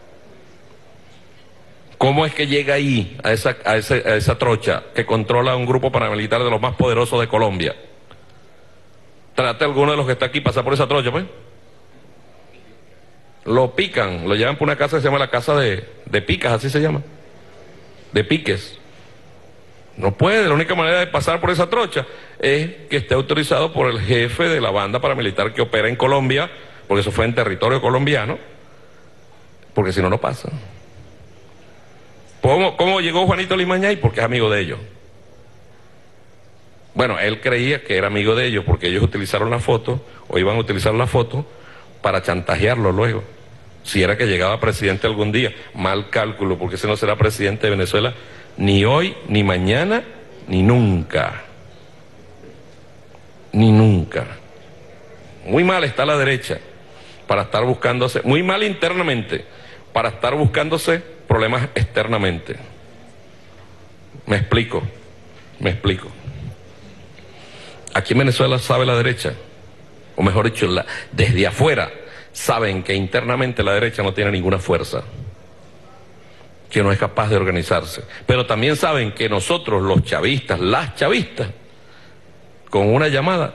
¿Cómo es que llega ahí, a esa, a, ese, a esa trocha que controla un grupo paramilitar de los más poderosos de Colombia? Trate a alguno de los que está aquí pasar por esa trocha, pues. Lo pican, lo llevan por una casa que se llama la casa de, de picas, así se llama. De piques. No puede, la única manera de pasar por esa trocha es que esté autorizado por el jefe de la banda paramilitar que opera en Colombia, porque eso fue en territorio colombiano, porque si no, no pasa. ¿Cómo, cómo llegó Juanito Limaña ahí? Porque es amigo de ellos. Bueno, él creía que era amigo de ellos porque ellos utilizaron la foto, o iban a utilizar la foto, para chantajearlo luego. Si era que llegaba presidente algún día. Mal cálculo, porque ese no será presidente de Venezuela ni hoy, ni mañana, ni nunca. Ni nunca. Muy mal está la derecha para estar buscándose, muy mal internamente, para estar buscándose problemas externamente. Me explico, me explico. Aquí en Venezuela sabe la derecha, o mejor dicho, la, desde afuera saben que internamente la derecha no tiene ninguna fuerza, que no es capaz de organizarse. Pero también saben que nosotros, los chavistas, las chavistas, con una llamada,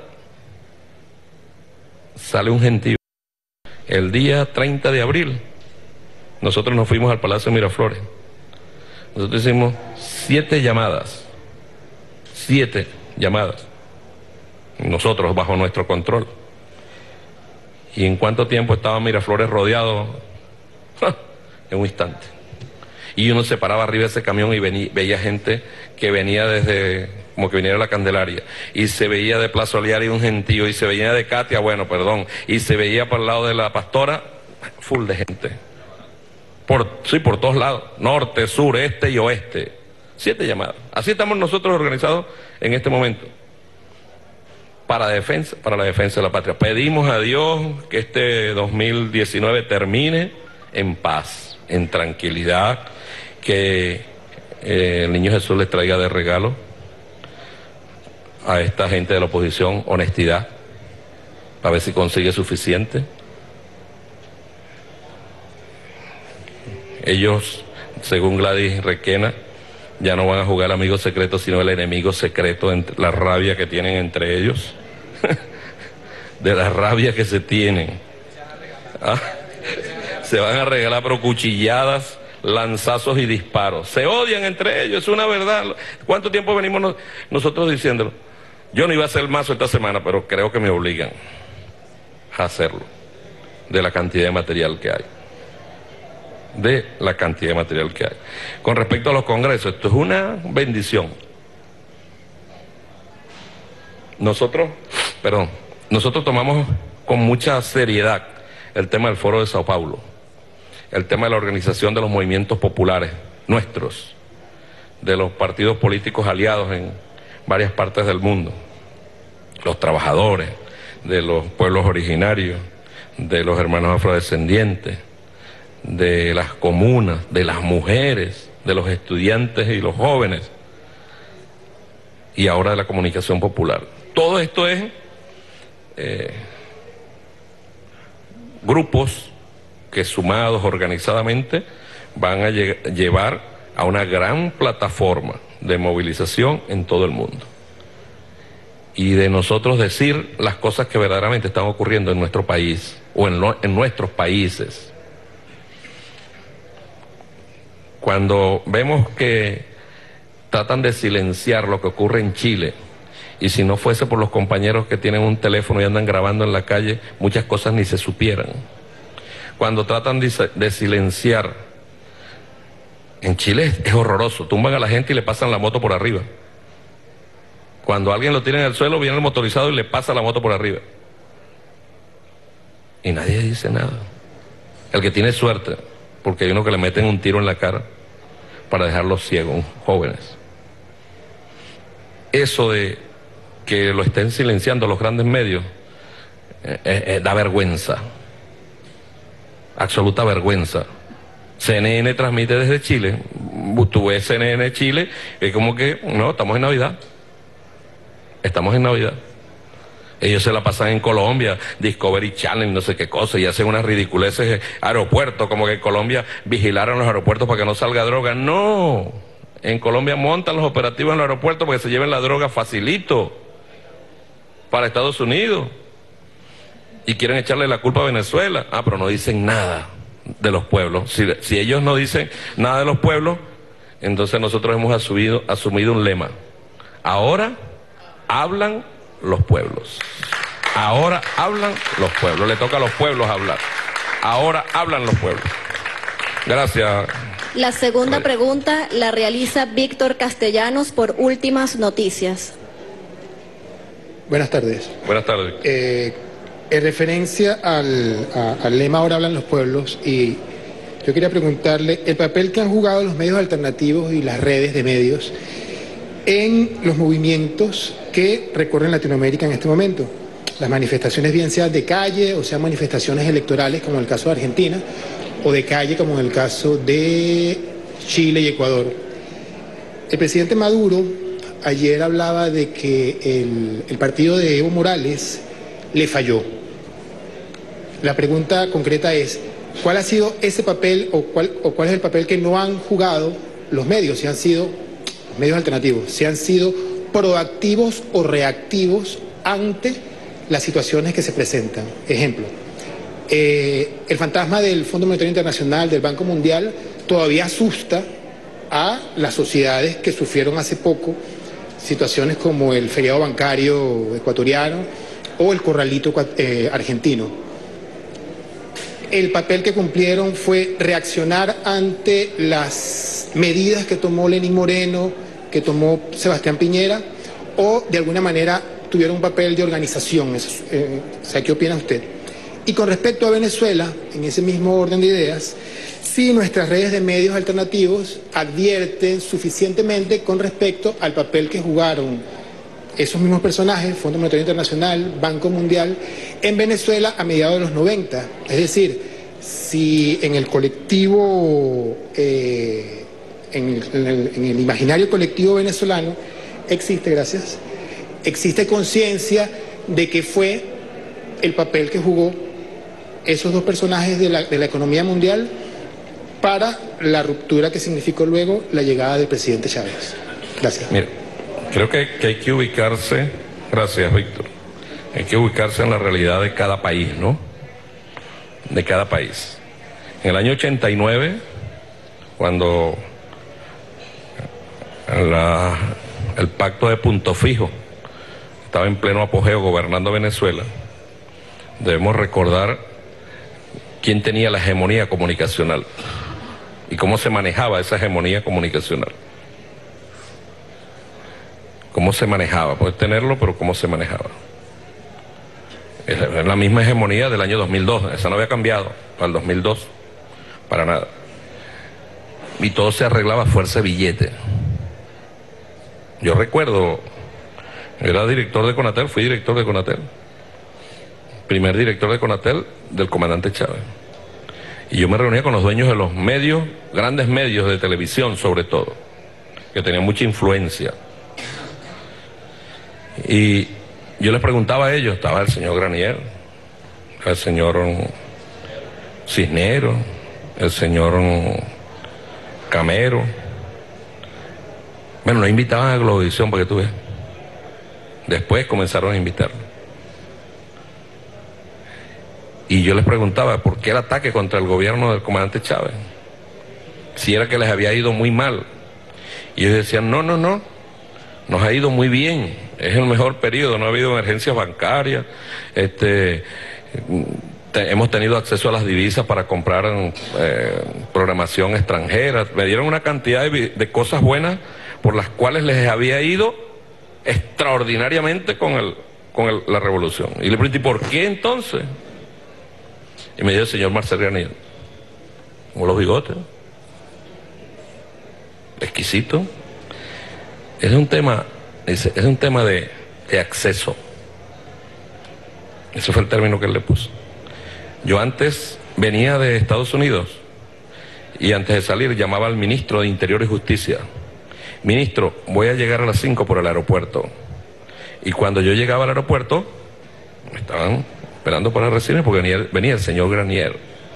sale un gentío. El día treinta de abril, nosotros nos fuimos al Palacio de Miraflores. Nosotros hicimos siete llamadas, siete llamadas, nosotros bajo nuestro control. ¿Y en cuánto tiempo estaba Miraflores rodeado? En un instante. Y uno se paraba arriba de ese camión y venía, veía gente que venía desde, como que venía de la Candelaria, y se veía de Plaza Oliari un gentío, y se veía de Katia, bueno, perdón, y se veía por el lado de la Pastora, full de gente. Por, sí, por todos lados, norte, sur, este y oeste. Siete llamadas. Así estamos nosotros organizados en este momento. Para defensa, para la defensa de la patria. Pedimos a Dios que este dos mil diecinueve termine en paz, en tranquilidad, que eh, el Niño Jesús les traiga de regalo a esta gente de la oposición honestidad, para ver si consigue suficiente. Ellos, según Gladys Requena, ya no van a jugar amigo secreto, sino el enemigo secreto, entre la rabia que tienen entre ellos, de la rabia que se tienen. ¿Ah? Se van a regalar pero cuchilladas, lanzazos y disparos. Se odian entre ellos, es una verdad. ¿Cuánto tiempo venimos nos, nosotros diciéndolo? Yo no iba a hacer mazo esta semana, pero creo que me obligan a hacerlo, de la cantidad de material que hay. de la cantidad de material que hay. Con respecto a los congresos, esto es una bendición. Nosotros, perdón, nosotros tomamos con mucha seriedad el tema del Foro de Sao Paulo, el tema de la organización de los movimientos populares nuestros, de los partidos políticos aliados en varias partes del mundo, los trabajadores, de los pueblos originarios, de los hermanos afrodescendientes, de las comunas, de las mujeres, de los estudiantes y los jóvenes, y ahora de la comunicación popular. Todo esto es eh, grupos que sumados organizadamente van a lle- llevar a una gran plataforma de movilización en todo el mundo. Y de nosotros decir las cosas que verdaderamente están ocurriendo en nuestro país o en, lo, en nuestros países. Cuando vemos que tratan de silenciar lo que ocurre en Chile, y si no fuese por los compañeros que tienen un teléfono y andan grabando en la calle, muchas cosas ni se supieran. Cuando tratan de, de silenciar, en Chile es, es horroroso, tumban a la gente y le pasan la moto por arriba. Cuando alguien lo tira en el suelo, viene el motorizado y le pasa la moto por arriba. Y nadie dice nada. El que tiene suerte, porque hay uno que le meten un tiro en la cara para dejarlos ciegos, jóvenes. Eso de que lo estén silenciando los grandes medios, eh, eh, da vergüenza, absoluta vergüenza. C N N transmite desde Chile, tú ves C N N Chile, es como que, no, estamos en Navidad, estamos en Navidad. Ellos se la pasan en Colombia, Discovery Channel, no sé qué cosa, y hacen unas ridiculeces en aeropuertos, como que en Colombia vigilaron los aeropuertos para que no salga droga. No, en Colombia montan los operativos en los aeropuertos para que se lleven la droga facilito para Estados Unidos, y quieren echarle la culpa a Venezuela. Ah, pero no dicen nada de los pueblos. Si, si ellos no dicen nada de los pueblos, entonces nosotros hemos asumido, asumido un lema: ahora hablan los pueblos. Ahora hablan los pueblos. Le toca a los pueblos hablar. Ahora hablan los pueblos. Gracias. La segunda pregunta la realiza Víctor Castellanos por Últimas Noticias. Buenas tardes. Buenas tardes. Eh, en referencia al, a, al lema ahora hablan los pueblos, y yo quería preguntarle el papel que han jugado los medios alternativos y las redes de medios en los movimientos que recorren Latinoamérica en este momento. Las manifestaciones, bien sean de calle o sean manifestaciones electorales, como en el caso de Argentina, o de calle, como en el caso de Chile y Ecuador. El presidente Maduro ayer hablaba de que el, el partido de Evo Morales le falló. La pregunta concreta es, ¿cuál ha sido ese papel o cuál, o cuál es el papel que no han jugado los medios, si han sido medios alternativos, si han sido proactivos o reactivos ante las situaciones que se presentan? Ejemplo, eh, el fantasma del Fondo Monetario Internacional, del Banco Mundial, todavía asusta a las sociedades que sufrieron hace poco situaciones como el feriado bancario ecuatoriano o el corralito eh, argentino. El papel que cumplieron fue reaccionar ante las medidas que tomó Lenín Moreno, que tomó Sebastián Piñera, o de alguna manera tuvieron un papel de organización. Eh, o sea, ¿qué opina usted? Y con respecto a Venezuela, en ese mismo orden de ideas, sí, nuestras redes de medios alternativos advierten suficientemente con respecto al papel que jugaron esos mismos personajes, Fondo Monetario Internacional, Banco Mundial, en Venezuela a mediados de los noventa. Es decir, si en el colectivo, eh, en, el, en, el, en el imaginario colectivo venezolano existe, gracias, existe conciencia de que fue el papel que jugó esos dos personajes de la, de la economía mundial para la ruptura que significó luego la llegada del presidente Chávez. Gracias. Mira, creo que, que hay que ubicarse, gracias Víctor, hay que ubicarse en la realidad de cada país, ¿no? De cada país. En el año ochenta y nueve, cuando la, el pacto de Punto Fijo estaba en pleno apogeo gobernando Venezuela, debemos recordar quién tenía la hegemonía comunicacional y cómo se manejaba esa hegemonía comunicacional. ¿Cómo se manejaba? Puedes tenerlo, pero ¿cómo se manejaba? Es la misma hegemonía del año dos mil dos, esa no había cambiado para el dos mil dos, para nada. Y todo se arreglaba a fuerza de billete. Yo recuerdo, era director de Conatel, fui director de Conatel, primer director de Conatel del comandante Chávez. Y yo me reunía con los dueños de los medios, grandes medios de televisión sobre todo, que tenían mucha influencia. Y yo les preguntaba a ellos, estaba el señor Granier, el señor Cisneros, el señor Camero. Bueno, nos invitaban a Globovisión para que tú veas. Después comenzaron a invitarlo. Y yo les preguntaba, ¿por qué el ataque contra el gobierno del comandante Chávez? Si era que les había ido muy mal. Y ellos decían, no, no, no, nos ha ido muy bien, es el mejor periodo, no ha habido emergencias bancarias, este, te, hemos tenido acceso a las divisas para comprar eh, programación extranjera. Me dieron una cantidad de, de cosas buenas por las cuales les había ido extraordinariamente con, el, con el, la revolución. Y le pregunté, ¿por qué entonces? Y me dijo el señor Marcel Granier, con los bigotes, exquisito. Es un tema, es, es un tema de, de acceso. Ese fue el término que él le puso. Yo antes venía de Estados Unidos y antes de salir llamaba al ministro de Interior y Justicia. Ministro, voy a llegar a las cinco por el aeropuerto. Y cuando yo llegaba al aeropuerto, me estaban esperando para recibirme porque venía, venía el señor Granier.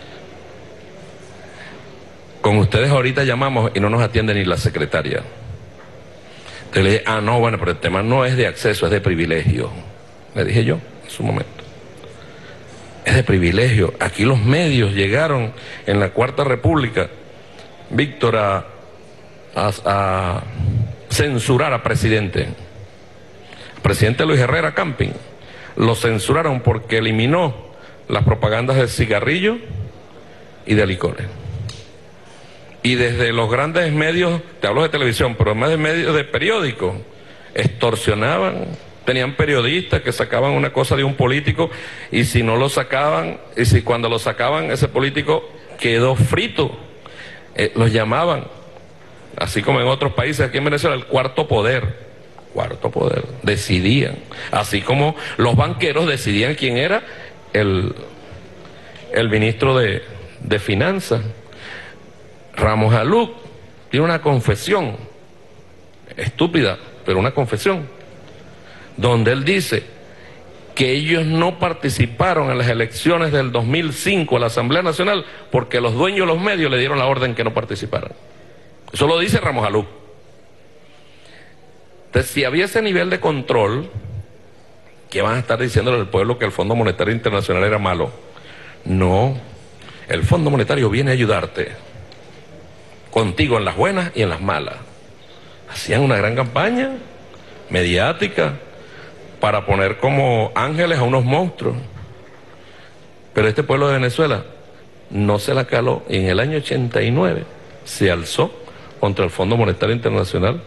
Con ustedes ahorita llamamos y no nos atiende ni la secretaria. Entonces le dije, ah, no, bueno, pero el tema no es de acceso, es de privilegio. Le dije yo en su momento. Es de privilegio. Aquí los medios llegaron en la Cuarta República, Víctor, a, a, a censurar a presidente. El presidente Luis Herrera Camping lo censuraron porque eliminó las propagandas de cigarrillo y de licores. Y desde los grandes medios, te hablo de televisión, pero más de medios de periódicos, extorsionaban, tenían periodistas que sacaban una cosa de un político y si no lo sacaban, y si cuando lo sacaban ese político quedó frito, eh, los llamaban, así como en otros países, aquí en Venezuela, el cuarto poder, cuarto poder, decidían, así como los banqueros decidían quién era el, el ministro de, de Finanzas. Ramos Aluc tiene una confesión, estúpida, pero una confesión, donde él dice que ellos no participaron en las elecciones del dos mil cinco a la Asamblea Nacional porque los dueños de los medios le dieron la orden que no participaran. Eso lo dice Ramos Aluc. Entonces, si había ese nivel de control, ¿qué van a estar diciéndole al pueblo que el Fondo Monetario Internacional era malo? No, el Fondo Monetario viene a ayudarte, contigo en las buenas y en las malas. Hacían una gran campaña mediática, para poner como ángeles a unos monstruos. Pero este pueblo de Venezuela no se la caló, y en el año ochenta y nueve se alzó contra el Fondo Monetario Internacional.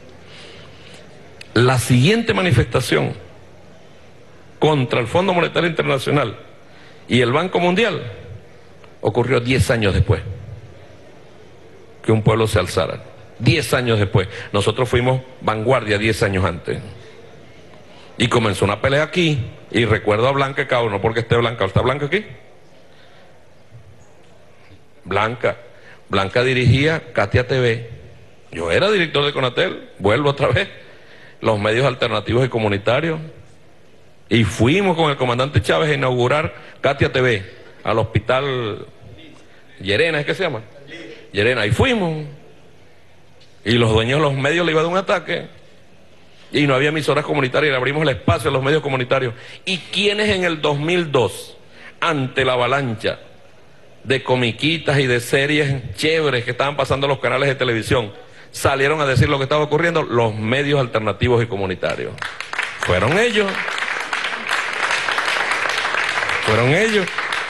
La siguiente manifestación contra el Fondo Monetario Internacional y el Banco Mundial ocurrió diez años después que un pueblo se alzara. Diez años después. Nosotros fuimos vanguardia diez años antes. Y comenzó una pelea aquí, y recuerdo a Blanca Cao, no porque esté Blanca, ¿está Blanca aquí? Blanca. Blanca dirigía Katia T V. Yo era director de Conatel, vuelvo otra vez, los medios alternativos y comunitarios. Y fuimos con el comandante Chávez a inaugurar Katia T V, al hospital Llerena, ¿es que se llama? Llerena, y fuimos. Y los dueños de los medios le iban a dar un ataque. Y no había emisoras comunitarias, y le abrimos el espacio a los medios comunitarios. ¿Y quiénes en el dos mil dos, ante la avalancha de comiquitas y de series chéveres que estaban pasando en los canales de televisión, salieron a decir lo que estaba ocurriendo? Los medios alternativos y comunitarios. Fueron ellos. Fueron ellos.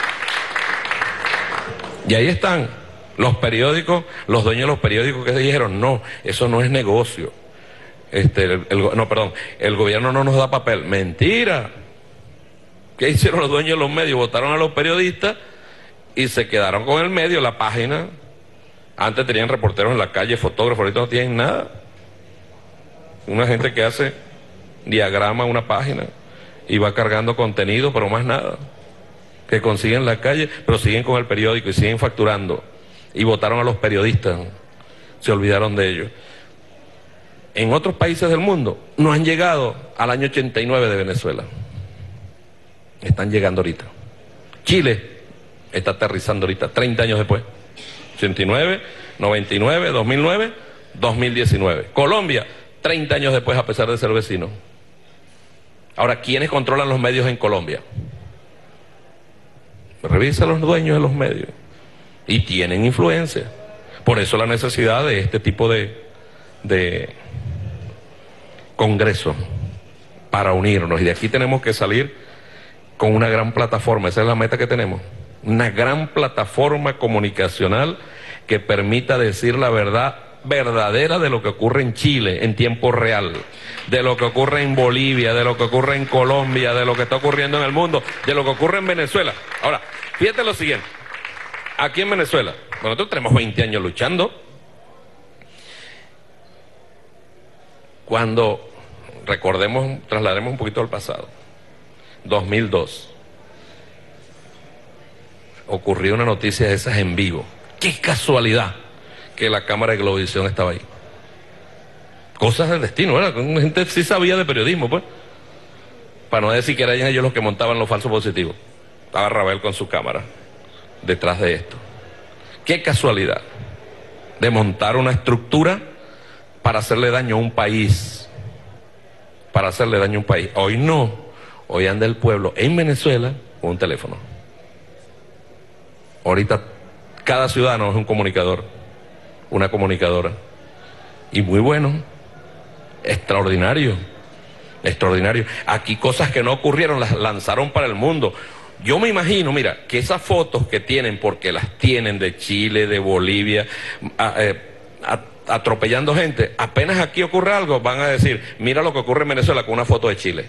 Y ahí están los periódicos, los dueños de los periódicos que dijeron, no, eso no es negocio. Este, el, el, no, perdón, el gobierno no nos da papel. Mentira. ¿Qué hicieron los dueños de los medios? Votaron a los periodistas y se quedaron con el medio, la página. Antes tenían reporteros en la calle, fotógrafos, ahorita no tienen nada. Una gente que hace diagrama una página y va cargando contenido, pero más nada. Que consiguen la calle, pero siguen con el periódico y siguen facturando. Y votaron a los periodistas, se olvidaron de ellos. En otros países del mundo no han llegado al año ochenta y nueve de Venezuela. Están llegando ahorita. Chile está aterrizando ahorita, treinta años después. ochenta y nueve, noventa y nueve, dos mil nueve, dos mil diecinueve. Colombia, treinta años después, a pesar de ser vecino. Ahora, ¿quiénes controlan los medios en Colombia? Revisa los dueños de los medios. Y tienen influencia. Por eso la necesidad de este tipo de, de congresos para unirnos. Y de aquí tenemos que salir con una gran plataforma. Esa es la meta que tenemos. Una gran plataforma comunicacional que permita decir la verdad verdadera de lo que ocurre en Chile en tiempo real, de lo que ocurre en Bolivia, de lo que ocurre en Colombia, de lo que está ocurriendo en el mundo, de lo que ocurre en Venezuela. Ahora, fíjate lo siguiente. Aquí en Venezuela, nosotros tenemos veinte años luchando. Cuando, recordemos, traslademos un poquito al pasado, dos mil dos, ocurrió una noticia de esas en vivo. ¡Qué casualidad que la cámara de Globovisión estaba ahí! Cosas del destino, ¿verdad? La gente sí sabía de periodismo, pues. Para no decir que eran ellos los que montaban los falsos positivos. Estaba Rabel con su cámara detrás de esto. ¡Qué casualidad! De montar una estructura para hacerle daño a un país. Para hacerle daño a un país. Hoy no. Hoy anda el pueblo en Venezuela con un teléfono. Ahorita cada ciudadano es un comunicador, una comunicadora. Y muy bueno, extraordinario, extraordinario. Aquí cosas que no ocurrieron las lanzaron para el mundo. Yo me imagino, mira, que esas fotos que tienen, porque las tienen de Chile, de Bolivia, a, eh, a, atropellando gente, apenas aquí ocurre algo, van a decir, mira lo que ocurre en Venezuela con una foto de Chile.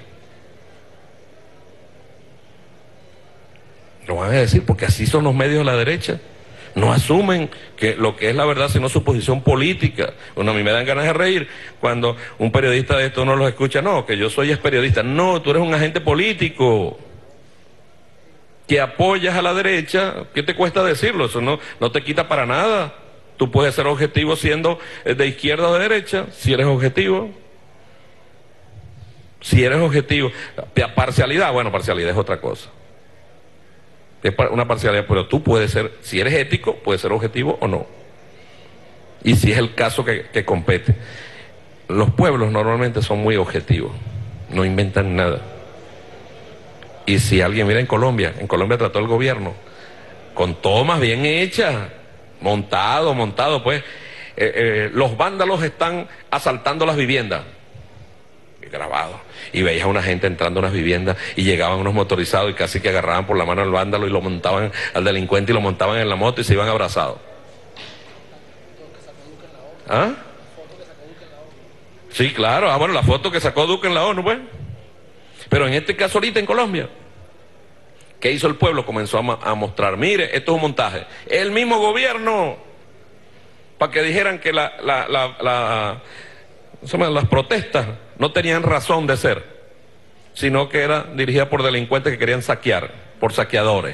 Lo van a decir porque así son los medios de la derecha. No asumen que lo que es la verdad, sino su posición política. Bueno, a mí me dan ganas de reír cuando un periodista de esto no los escucha. No, que yo soy es periodista. No, tú eres un agente político que apoyas a la derecha. ¿Qué te cuesta decirlo? Eso no, no te quita para nada. Tú puedes ser objetivo siendo de izquierda o de derecha, si eres objetivo. Si eres objetivo. Parcialidad, bueno, parcialidad es otra cosa. Es una parcialidad, pero tú puedes ser, si eres ético, puedes ser objetivo o no. Y si es el caso que, que compete. Los pueblos normalmente son muy objetivos, no inventan nada. Y si alguien mira en Colombia, en Colombia trató el gobierno con tomas bien hechas, montado, montado, pues, eh, eh, los vándalos están asaltando las viviendas. grabado. Y veías a una gente entrando a unas viviendas y llegaban unos motorizados y casi que agarraban por la mano al vándalo y lo montaban al delincuente y lo montaban en la moto y se iban abrazados. ¿Ah? Sí, claro. Ah, bueno, la foto que sacó Duque en la ONU, pues. Pero en este caso ahorita en Colombia, ¿qué hizo el pueblo? Comenzó a, a mostrar, mire, esto es un montaje. El mismo gobierno, para que dijeran que la, la, la, la, la, las protestas no tenían razón de ser, sino que era dirigida por delincuentes que querían saquear, por saqueadores.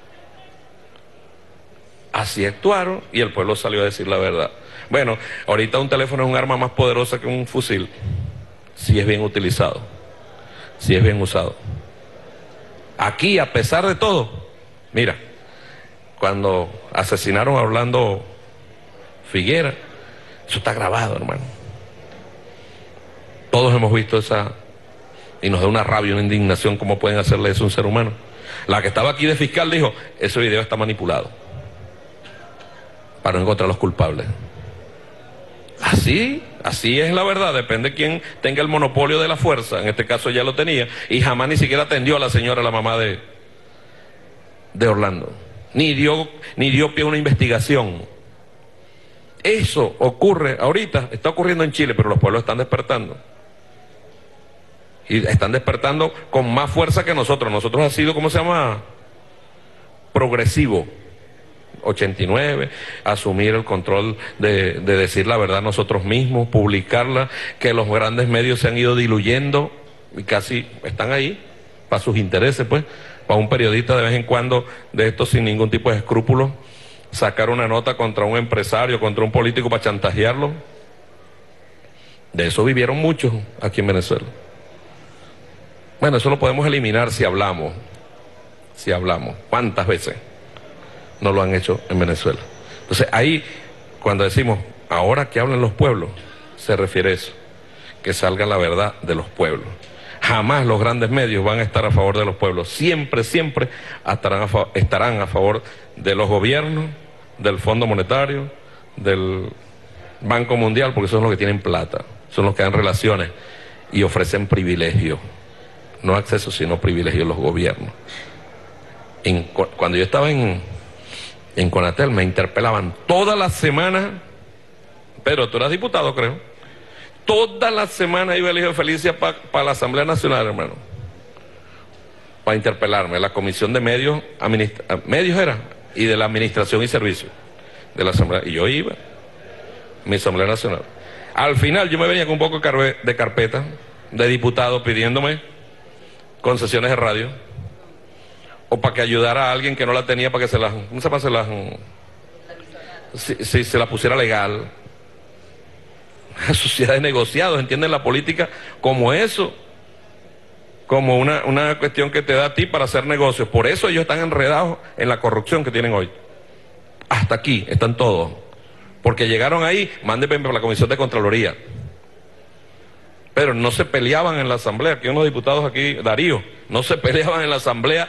Así actuaron y el pueblo salió a decir la verdad. Bueno, ahorita un teléfono es un arma más poderosa que un fusil, si es bien utilizado, si es bien usado. Aquí, a pesar de todo, mira, cuando asesinaron a Orlando Figuera, eso está grabado, hermano. Todos hemos visto esa, y nos da una rabia, una indignación, cómo pueden hacerle eso a un ser humano. La que estaba aquí de fiscal dijo, ese video está manipulado, para no encontrar a los culpables. Así, así es la verdad, depende de quién tenga el monopolio de la fuerza, en este caso ya lo tenía, y jamás ni siquiera atendió a la señora, la mamá de, de Orlando, ni dio, ni dio pie a una investigación. Eso ocurre ahorita, está ocurriendo en Chile, pero los pueblos están despertando. Y están despertando con más fuerza que nosotros. Nosotros ha sido, ¿cómo se llama? Progresivo. ochenta y nueve, asumir el control de, de decir la verdad nosotros mismos, publicarla, que los grandes medios se han ido diluyendo y casi están ahí para sus intereses, pues, para un periodista de vez en cuando de esto sin ningún tipo de escrúpulos, sacar una nota contra un empresario, contra un político para chantajearlo. De eso vivieron muchos aquí en Venezuela. Bueno, eso lo podemos eliminar si hablamos, si hablamos. ¿Cuántas veces no lo han hecho en Venezuela? Entonces ahí, cuando decimos, ahora que hablan los pueblos, se refiere a eso, que salga la verdad de los pueblos. Jamás los grandes medios van a estar a favor de los pueblos, siempre, siempre estarán a, fa estarán a favor de los gobiernos, del Fondo Monetario, del Banco Mundial, porque son los que tienen plata, son los que dan relaciones y ofrecen privilegios, no acceso sino privilegios los gobiernos. En, cuando yo estaba en En Conatel me interpelaban todas las semanas, pero tú eras diputado, creo. Todas las semanas iba el hijo de Felicia para pa la Asamblea Nacional, hermano, para interpelarme. La Comisión de Medios, medios era, y de la Administración y Servicios de la Asamblea. Y yo iba, mi Asamblea Nacional. Al final yo me venía con un poco de carpeta de diputado pidiéndome concesiones de radio, o para que ayudara a alguien que no la tenía, para que se las, ¿cómo se llama? Se las, si, si se la pusiera legal. La sociedad de negociados, entienden la política como eso, como una, una cuestión que te da a ti para hacer negocios. Por eso ellos están enredados en la corrupción que tienen hoy. Hasta aquí están todos. Porque llegaron ahí, mándenme para la Comisión de Contraloría. Pero no se peleaban en la Asamblea, aquí unos diputados aquí, Darío, no se peleaban en la Asamblea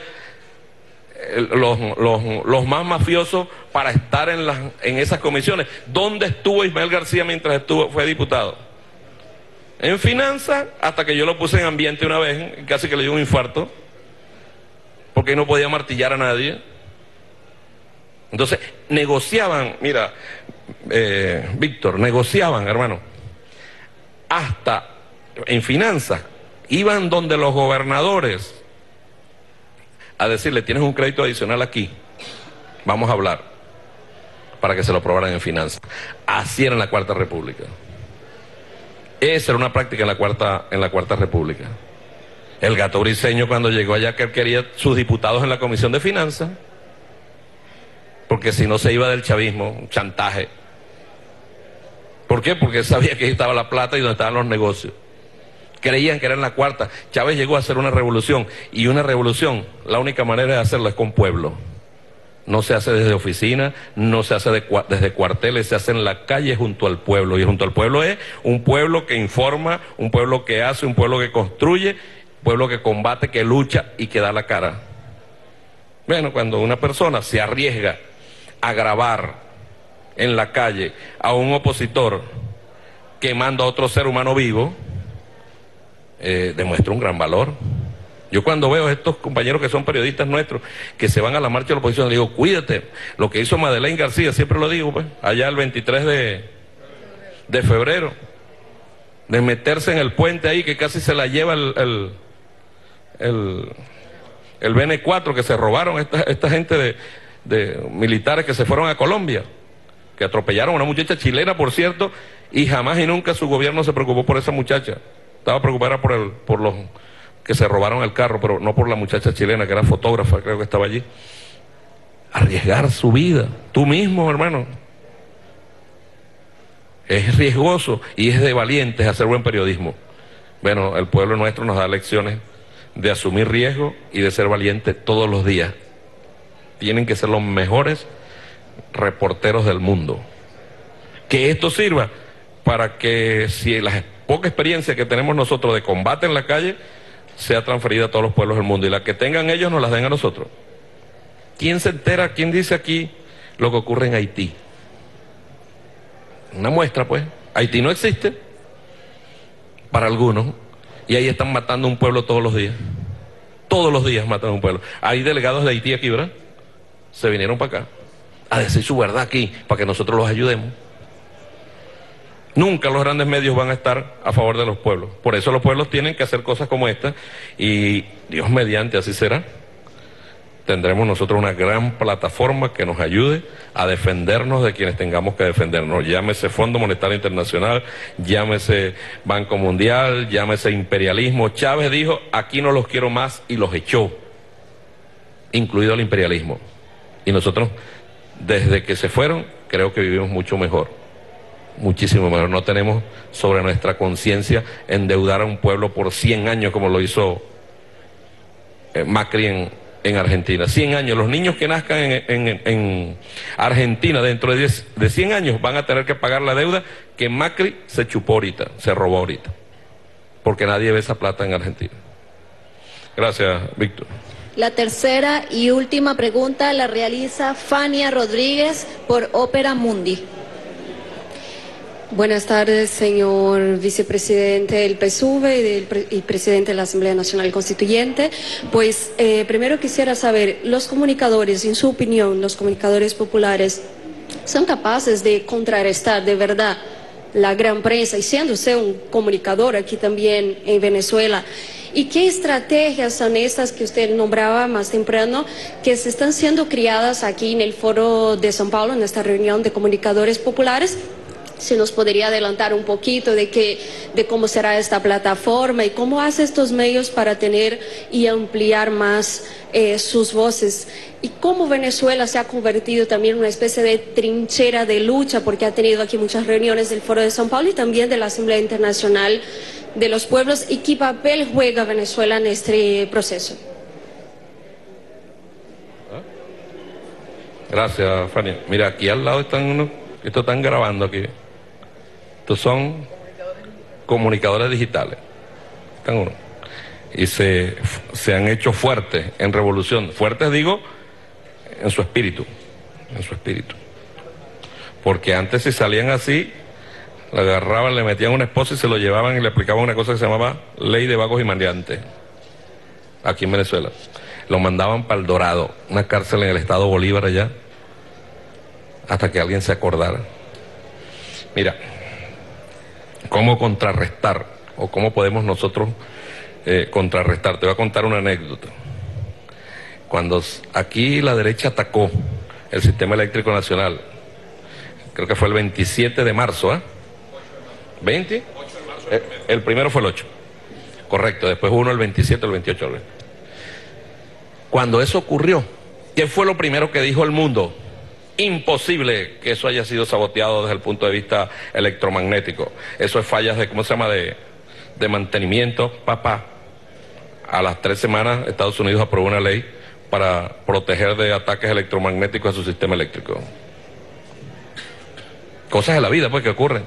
Los, los, los más mafiosos para estar en, las, en esas comisiones. ¿Dónde estuvo Ismael García mientras estuvo, fue diputado? En finanzas, hasta que yo lo puse en ambiente una vez, casi que le dio un infarto, porque no podía martillar a nadie. Entonces, negociaban, mira, eh, Víctor, negociaban, hermano, hasta en finanzas, iban donde los gobernadores a decirle, tienes un crédito adicional aquí, vamos a hablar, para que se lo aprobaran en finanzas. Así era en la Cuarta República. Esa era una práctica en la Cuarta, en la Cuarta República. El Gato Briceño, cuando llegó allá, que él quería sus diputados en la Comisión de Finanzas, porque si no se iba del chavismo, un chantaje. ¿Por qué? Porque él sabía que ahí estaba la plata y donde estaban los negocios. Creían que era en la Cuarta. Chávez llegó a hacer una revolución, y una revolución, la única manera de hacerla es con pueblo. No se hace desde oficina, no se hace de, desde cuarteles, se hace en la calle junto al pueblo. Y junto al pueblo es un pueblo que informa, un pueblo que hace, un pueblo que construye, un pueblo que combate, que lucha y que da la cara. Bueno, cuando una persona se arriesga a grabar en la calle a un opositor quemando a otro ser humano vivo, eh, demuestra un gran valor. Yo cuando veo a estos compañeros que son periodistas nuestros, que se van a la marcha de la oposición, le digo, cuídate, lo que hizo Madeleine García, siempre lo digo, pues, allá el veintitrés de, de febrero, de meterse en el puente ahí, que casi se la lleva el, el, el, el B N cuatro, que se robaron esta, esta gente de, de militares que se fueron a Colombia, que atropellaron a una muchacha chilena, por cierto, y jamás y nunca su gobierno se preocupó por esa muchacha. Estaba preocupada por, el, por los que se robaron el carro, pero no por la muchacha chilena, que era fotógrafa, creo que estaba allí. Arriesgar su vida, tú mismo, hermano. Es riesgoso y es de valientes hacer buen periodismo. Bueno, el pueblo nuestro nos da lecciones de asumir riesgo y de ser valiente todos los días. Tienen que ser los mejores reporteros del mundo. Que esto sirva para que, si la poca experiencia que tenemos nosotros de combate en la calle sea transferida a todos los pueblos del mundo, y la que tengan ellos nos las den a nosotros. ¿Quién se entera, quién dice aquí lo que ocurre en Haití? Una muestra, pues. Haití no existe para algunos, y ahí están matando un pueblo todos los días. Todos los días matan a un pueblo. Hay delegados de Haití aquí, ¿verdad? Se vinieron para acá a decir su verdad aquí, para que nosotros los ayudemos. Nunca los grandes medios van a estar a favor de los pueblos. Por eso los pueblos tienen que hacer cosas como esta, y Dios mediante así será. Tendremos nosotros una gran plataforma que nos ayude a defendernos de quienes tengamos que defendernos. Llámese Fondo Monetario Internacional, llámese Banco Mundial, llámese imperialismo. Chávez dijo, aquí no los quiero más, y los echó, incluido el imperialismo. Y nosotros, desde que se fueron, creo que vivimos mucho mejor. Muchísimo mejor. No tenemos sobre nuestra conciencia endeudar a un pueblo por cien años como lo hizo eh, Macri en, en Argentina. cien años. Los niños que nazcan en, en, en Argentina dentro de, diez, de cien años van a tener que pagar la deuda que Macri se chupó ahorita, se robó ahorita. Porque nadie ve esa plata en Argentina. Gracias, Víctor. La tercera y última pregunta la realiza Fania Rodríguez por Ópera Mundi. Buenas tardes, señor vicepresidente del P S U V y, del pre y presidente de la Asamblea Nacional Constituyente. Pues eh, primero quisiera saber, los comunicadores, en su opinión, los comunicadores populares, ¿son capaces de contrarrestar de verdad la gran prensa? Y siendo usted un comunicador aquí también en Venezuela, ¿y qué estrategias son estas que usted nombraba más temprano, que se están siendo criadas aquí en el Foro de São Paulo, en esta reunión de comunicadores populares? Si nos podría adelantar un poquito de, que, de cómo será esta plataforma y cómo hace estos medios para tener y ampliar más eh, sus voces. Y cómo Venezuela se ha convertido también en una especie de trinchera de lucha, porque ha tenido aquí muchas reuniones del Foro de São Paulo y también de la Asamblea Internacional de los Pueblos. ¿Y qué papel juega Venezuela en este proceso? Gracias, Fania. Mira, aquí al lado están unos, esto están grabando aquí. Estos son comunicadores digitales. Están uno. Y se, se han hecho fuertes en revolución. Fuertes, digo, en su espíritu. En su espíritu. Porque antes, si salían así, le agarraban, le metían una esposa y se lo llevaban y le aplicaban una cosa que se llamaba ley de vagos y maleantes. Aquí en Venezuela. Lo mandaban para el Dorado, una cárcel en el estado Bolívar allá, hasta que alguien se acordara. Mira, ¿cómo contrarrestar? ¿O cómo podemos nosotros eh, contrarrestar? Te voy a contar una anécdota. Cuando aquí la derecha atacó el sistema eléctrico nacional, creo que fue el veintisiete de marzo, ¿eh? ¿veinte? El, el primero fue el ocho. Correcto, después uno el veintisiete, el veintiocho. Cuando eso ocurrió, ¿qué fue lo primero que dijo el mundo? Imposible que eso haya sido saboteado desde el punto de vista electromagnético. Eso es fallas de, ¿cómo se llama?, de, de mantenimiento. Papá, a las tres semanas Estados Unidos aprobó una ley para proteger de ataques electromagnéticos a su sistema eléctrico. Cosas de la vida, pues, que ocurren.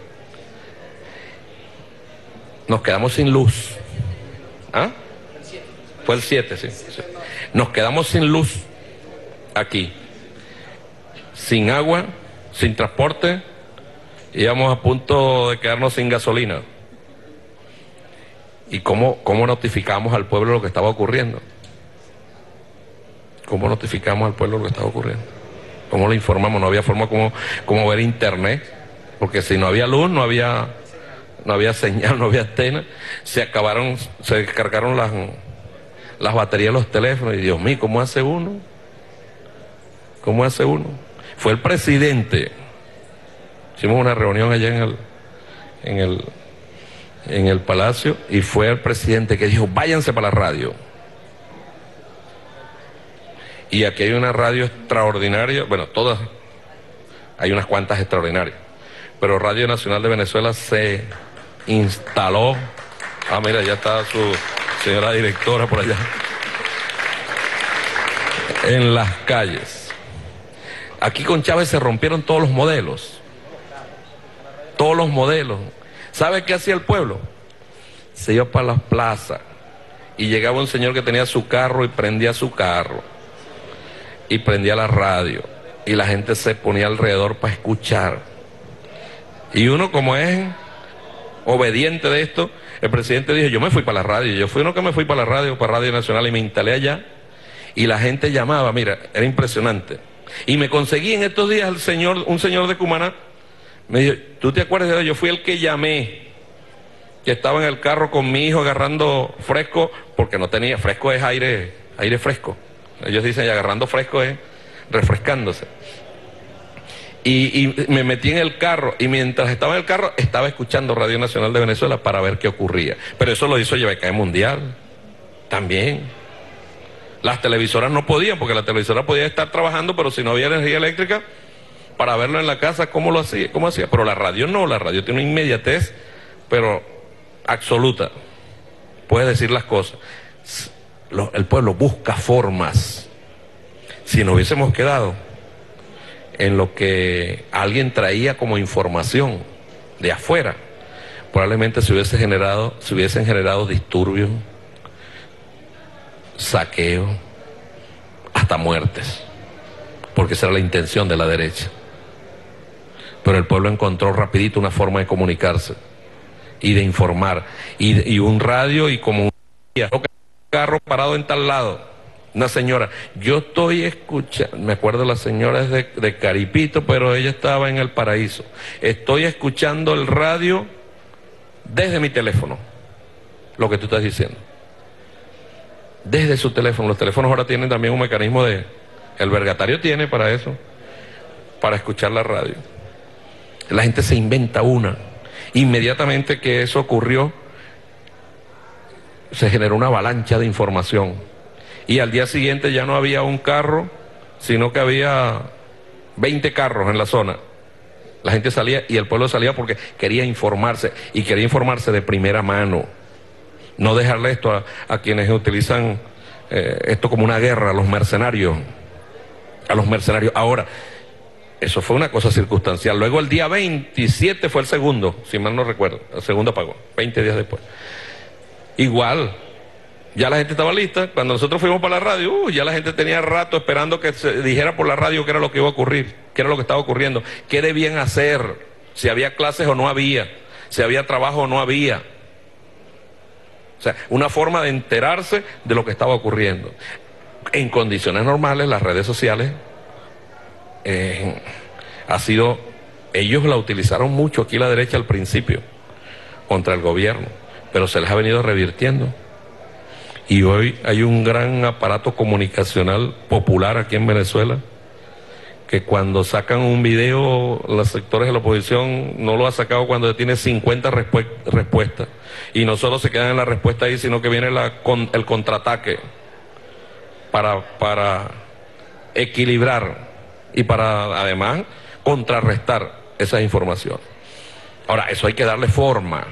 Nos quedamos sin luz. ¿Ah? Fue el siete, sí. sí. Nos quedamos sin luz aquí. Sin agua, sin transporte, íbamos a punto de quedarnos sin gasolina. ¿Y cómo, cómo notificamos al pueblo lo que estaba ocurriendo? ¿Cómo notificamos al pueblo lo que estaba ocurriendo? ¿Cómo le informamos? No había forma como, como ver internet, porque si no había luz, no había, no había señal, no había antena. Se acabaron, se descargaron las, las baterías de los teléfonos, y Dios mío, ¿cómo hace uno? ¿Cómo hace uno? Fue el presidente. Hicimos una reunión allá en el, en el, en el palacio, y fue el presidente que dijo, váyanse para la radio. Y aquí hay una radio extraordinaria, bueno, todas, hay unas cuantas extraordinarias, pero Radio Nacional de Venezuela se instaló. Ah, mira, ya está su señora directora por allá. En las calles. Aquí con Chávez se rompieron todos los modelos. Todos los modelos. ¿Sabe qué hacía el pueblo? Se iba para las plazas y llegaba un señor que tenía su carro y prendía su carro y prendía la radio y la gente se ponía alrededor para escuchar. Y uno, como es obediente de esto, el presidente dijo, yo me fui para la radio. Yo fui uno que me fui para la radio, para Radio Nacional, y me instalé allá, y la gente llamaba, mira, era impresionante. Y me conseguí en estos días el señor, un señor de Cumaná, me dijo, ¿tú te acuerdas de él? Yo fui el que llamé, que estaba en el carro con mi hijo agarrando fresco, porque no tenía, fresco es aire, aire fresco. Ellos dicen, agarrando fresco es refrescándose. Y, y me metí en el carro, y mientras estaba en el carro, estaba escuchando Radio Nacional de Venezuela para ver qué ocurría. Pero eso lo hizo Yebecae Mundial, también. Las televisoras no podían, porque la televisora podía estar trabajando, pero si no había energía eléctrica, para verlo en la casa, ¿cómo lo hacía? ¿Cómo hacía? Pero la radio no, la radio tiene una inmediatez, pero absoluta. Puede decir las cosas. El pueblo busca formas. Si nos hubiésemos quedado en lo que alguien traía como información de afuera, probablemente se hubiese generado, se hubiesen generado disturbios, saqueos, hasta muertes, porque esa era la intención de la derecha. Pero el pueblo encontró rapidito una forma de comunicarse y de informar, y, y un radio, y como un carro parado en tal lado, una señora, yo estoy escuchando, me acuerdo la señora es de, de Caripito, pero ella estaba en El Paraíso, estoy escuchando el radio desde mi teléfono, lo que tú estás diciendo, desde su teléfono. Los teléfonos ahora tienen también un mecanismo de, el vergatario tiene para eso, para escuchar la radio. La gente se inventa una. Inmediatamente que eso ocurrió, se generó una avalancha de información, y al día siguiente ya no había un carro, sino que había veinte carros en la zona. La gente salía, y el pueblo salía porque quería informarse, y quería informarse de primera mano, no dejarle esto a, a quienes utilizan eh, esto como una guerra, a los mercenarios, a los mercenarios. Ahora, eso fue una cosa circunstancial. Luego el día veintisiete fue el segundo, si mal no recuerdo, el segundo apagón, veinte días después. Igual, ya la gente estaba lista. Cuando nosotros fuimos para la radio, uh, ya la gente tenía rato esperando que se dijera por la radio qué era lo que iba a ocurrir, qué era lo que estaba ocurriendo, qué debían hacer, si había clases o no había, si había trabajo o no había. O sea, una forma de enterarse de lo que estaba ocurriendo. En condiciones normales, las redes sociales eh, ha sido, ellos la utilizaron mucho aquí la derecha al principio, contra el gobierno, pero se les ha venido revirtiendo. Y hoy hay un gran aparato comunicacional popular aquí en Venezuela, que cuando sacan un video, los sectores de la oposición no lo ha sacado cuando tiene cincuenta respu respuestas. Y no solo se quedan en la respuesta ahí, sino que viene la, con, el contraataque para, para equilibrar y para además contrarrestar esas informaciones. Ahora, eso hay que darle forma,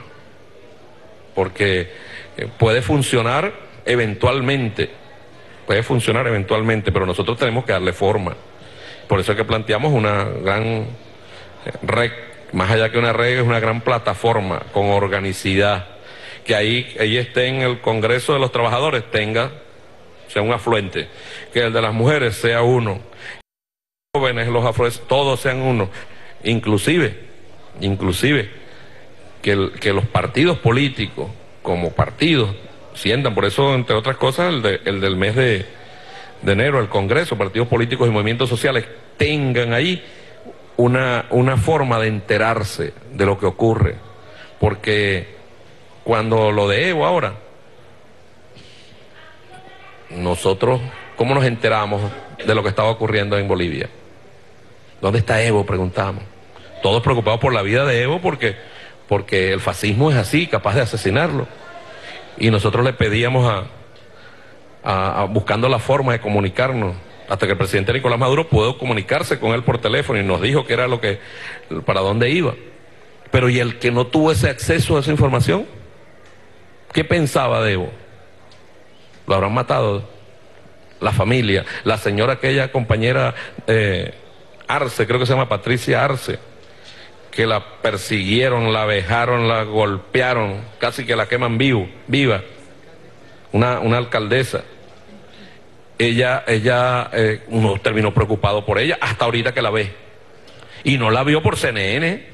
porque puede funcionar eventualmente, puede funcionar eventualmente, pero nosotros tenemos que darle forma. Por eso es que planteamos una gran red, más allá que una red, es una gran plataforma con organicidad, que ahí, ahí esté en el Congreso de los Trabajadores, tenga, sea un afluente, que el de las mujeres sea uno, los jóvenes, los afluentes, todos sean uno, inclusive, inclusive, que, el, que los partidos políticos como partidos sientan, por eso, entre otras cosas, el, de, el del mes de, de enero, el Congreso, partidos políticos y movimientos sociales, tengan ahí una, una forma de enterarse de lo que ocurre. Porque cuando lo de Evo ahora, nosotros, ¿cómo nos enteramos de lo que estaba ocurriendo en Bolivia? ¿Dónde está Evo?, preguntamos. Todos preocupados por la vida de Evo porque, porque el fascismo es así, capaz de asesinarlo. Y nosotros le pedíamos a, a, a buscando la forma de comunicarnos, hasta que el presidente Nicolás Maduro pudo comunicarse con él por teléfono y nos dijo que era lo que, para dónde iba. Pero ¿y el que no tuvo ese acceso a esa información? ¿Qué pensaba de Evo? Lo habrán matado. La familia, la señora, aquella compañera eh, Arce, creo que se llama Patricia Arce, que la persiguieron, la vejaron, la golpearon, casi que la queman vivo, viva, una, una alcaldesa. Ella, ella, eh, uno terminó preocupado por ella, hasta ahorita que la ve. Y no la vio por C N N,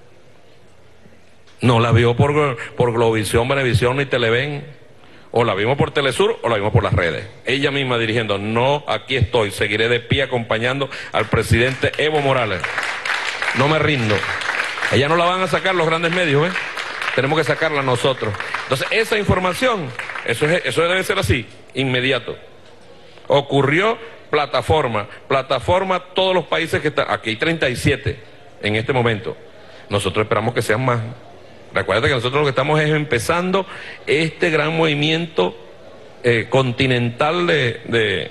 no la vio por, por Globovisión, Venevisión ni Televen, o la vimos por Telesur o la vimos por las redes. Ella misma dirigiendo, no, aquí estoy, seguiré de pie acompañando al presidente Evo Morales. No me rindo. Ella no la van a sacar los grandes medios, ¿eh? Tenemos que sacarla nosotros. Entonces, esa información, eso, es, eso debe ser así, inmediato. Ocurrió plataforma, plataforma, todos los países que están, aquí hay treinta y siete en este momento. Nosotros esperamos que sean más. Recuerda que nosotros lo que estamos es empezando este gran movimiento eh, continental de, de,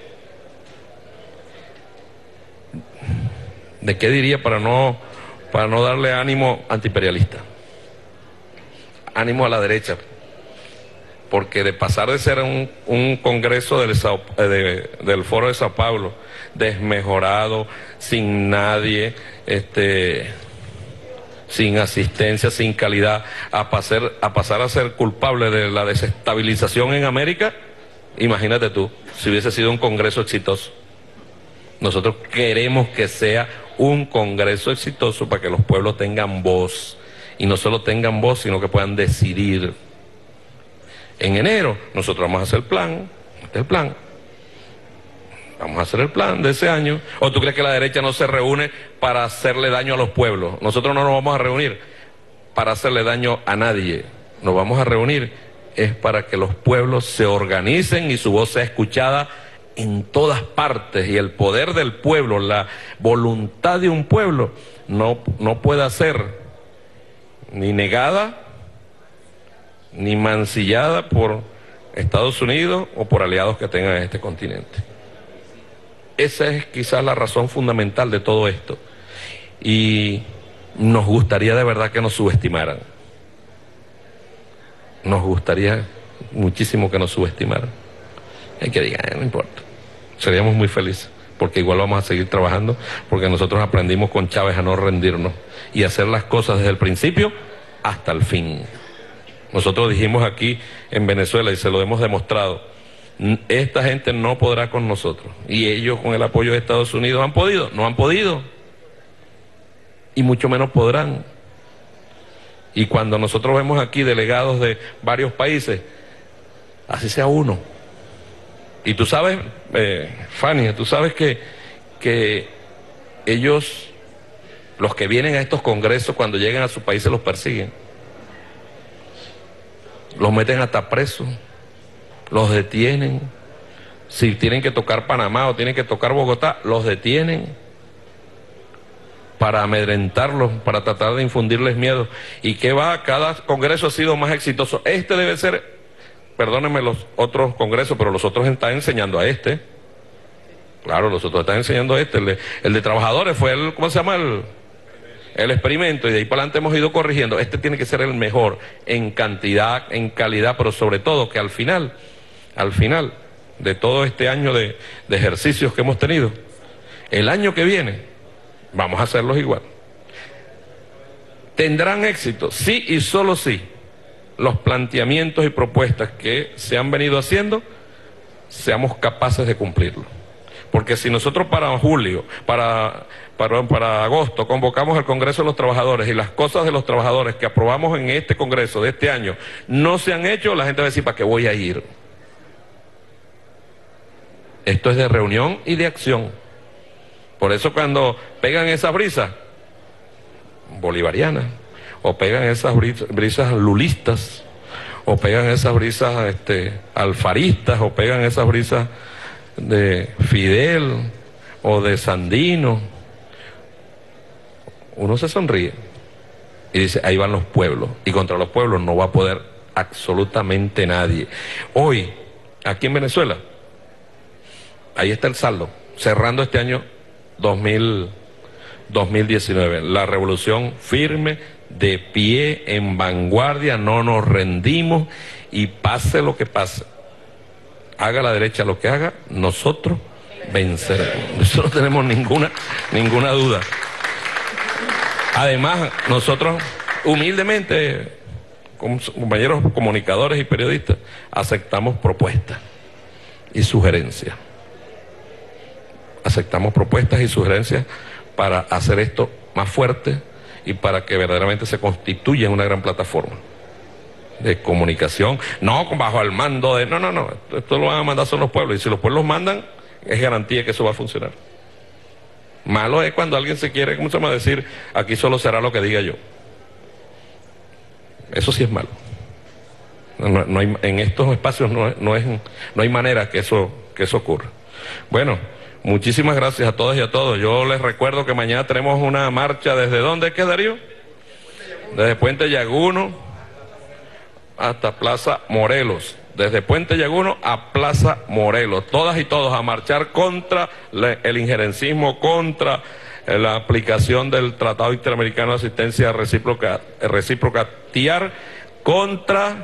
de qué diría para no, para no darle ánimo antiimperialista, ánimo a la derecha, porque de pasar de ser un, un congreso del, Sao, de, del Foro de Sao Paulo, desmejorado, sin nadie, este... sin asistencia, sin calidad, a pasar, a pasar a ser culpable de la desestabilización en América, imagínate tú, si hubiese sido un congreso exitoso. Nosotros queremos que sea un congreso exitoso para que los pueblos tengan voz, y no solo tengan voz, sino que puedan decidir. En enero, nosotros vamos a hacer el plan, este es el plan. Vamos a hacer el plan de ese año. ¿O tú crees que la derecha no se reúne para hacerle daño a los pueblos? Nosotros no nos vamos a reunir para hacerle daño a nadie. Nos vamos a reunir es para que los pueblos se organicen y su voz sea escuchada en todas partes. Y el poder del pueblo, la voluntad de un pueblo, no, no puede ser ni negada ni mancillada por Estados Unidos o por aliados que tengan en este continente. Esa es quizás la razón fundamental de todo esto. Y nos gustaría de verdad que nos subestimaran. Nos gustaría muchísimo que nos subestimaran. Hay que digan, eh, no importa. Seríamos muy felices, porque igual vamos a seguir trabajando, porque nosotros aprendimos con Chávez a no rendirnos y hacer las cosas desde el principio hasta el fin. Nosotros dijimos aquí en Venezuela, y se lo hemos demostrado, esta gente no podrá con nosotros, y ellos con el apoyo de Estados Unidos han podido, no han podido, y mucho menos podrán. Y cuando nosotros vemos aquí delegados de varios países, así sea uno, y tú sabes, eh, Fanny, tú sabes que, que ellos, los que vienen a estos congresos, cuando llegan a sus países los persiguen, los meten hasta presos, los detienen. Si tienen que tocar Panamá o tienen que tocar Bogotá, los detienen para amedrentarlos, para tratar de infundirles miedo. ¿Y qué va? Cada congreso ha sido más exitoso. Este debe ser, perdónenme los otros congresos, pero los otros están enseñando a este. Claro, los otros están enseñando a este. El de, el de trabajadores fue el, ¿cómo se llama? El, el experimento, y de ahí para adelante hemos ido corrigiendo. Este tiene que ser el mejor en cantidad, en calidad, pero sobre todo que al final, al final de todo este año de, de ejercicios que hemos tenido, el año que viene vamos a hacerlos igual. ¿Tendrán éxito? Sí y solo sí. Los planteamientos y propuestas que se han venido haciendo, seamos capaces de cumplirlos. Porque si nosotros para julio, para, para, para agosto, convocamos al Congreso de los Trabajadores y las cosas de los trabajadores que aprobamos en este Congreso de este año no se han hecho, la gente va a decir, ¿para qué voy a ir? Esto es de reunión y de acción. Por eso cuando pegan esas brisas bolivarianas, o pegan esas brisas, brisas lulistas, o pegan esas brisas este, alfaristas, o pegan esas brisas de Fidel o de Sandino, uno se sonríe y dice, ahí van los pueblos, y contra los pueblos no va a poder absolutamente nadie. Hoy, aquí en Venezuela, ahí está el saldo, cerrando este año dos mil diecinueve, la revolución firme, de pie, en vanguardia, no nos rendimos, y pase lo que pase, haga la derecha lo que haga, nosotros venceremos. Eso no tenemos ninguna, ninguna duda. Además, nosotros humildemente, como compañeros comunicadores y periodistas, aceptamos propuestas y sugerencias. Aceptamos propuestas y sugerencias para hacer esto más fuerte y para que verdaderamente se constituya en una gran plataforma de comunicación, no bajo el mando de... No, no, no, esto, esto lo van a mandar son los pueblos, y si los pueblos mandan, es garantía que eso va a funcionar. Malo es cuando alguien se quiere, ¿cómo se llama? Decir, aquí solo será lo que diga yo. Eso sí es malo. No, no hay, en estos espacios no, no, es, no hay manera que eso, que eso ocurra. Bueno, muchísimas gracias a todas y a todos. Yo les recuerdo que mañana tenemos una marcha. ¿Desde dónde es que, Darío? Desde Puente Llaguno hasta Plaza Morelos. Desde Puente Llaguno a Plaza Morelos. Todas y todos a marchar contra la, el injerencismo, contra la aplicación del Tratado Interamericano de Asistencia Recíproca, Recíproca T I A R, contra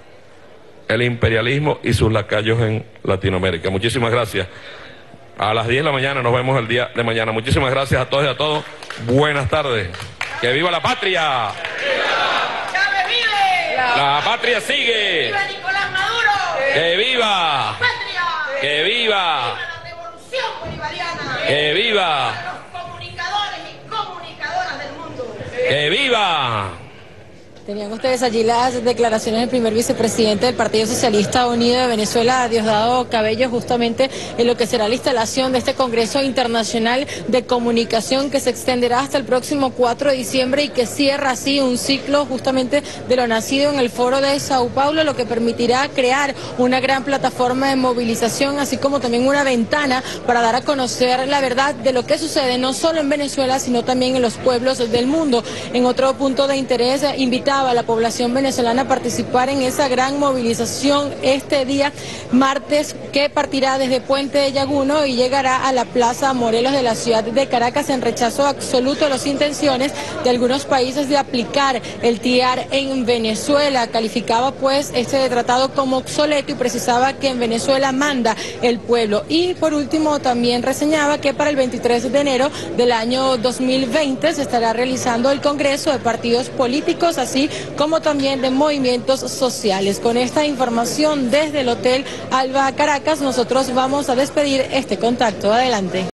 el imperialismo y sus lacayos en Latinoamérica. Muchísimas gracias. A las diez de la mañana nos vemos el día de mañana. Muchísimas gracias a todos y a todos. Buenas tardes. ¡Que viva la patria! ¡Chávez vive! ¡La patria sigue! ¡Viva Nicolás Maduro! ¡Que viva! ¡Patria! ¡Que viva! ¡Viva la revolución bolivariana! ¡Que viva! ¡Viva los comunicadores y comunicadoras del mundo! ¡Que viva! Tenían ustedes allí las declaraciones del primer vicepresidente del Partido Socialista Unido de Venezuela, Diosdado Cabello, justamente en lo que será la instalación de este Congreso Internacional de Comunicación que se extenderá hasta el próximo cuatro de diciembre y que cierra así un ciclo justamente de lo nacido en el Foro de Sao Paulo, lo que permitirá crear una gran plataforma de movilización, así como también una ventana para dar a conocer la verdad de lo que sucede no solo en Venezuela, sino también en los pueblos del mundo. En otro punto de interés, invitaba a la población venezolana a participar en esa gran movilización este día martes, que partirá desde Puente de Llaguno y llegará a la Plaza Morelos de la ciudad de Caracas, en rechazo absoluto a las intenciones de algunos países de aplicar el T I A R en Venezuela. Calificaba pues este tratado como obsoleto y precisaba que en Venezuela manda el pueblo. Y por último también reseñaba que para el veintitrés de enero del año dos mil veinte se estará realizando el Congreso de Partidos Políticos, así como también de movimientos sociales. Con esta información desde el Hotel Alba Caracas, nosotros vamos a despedir este contacto. Adelante.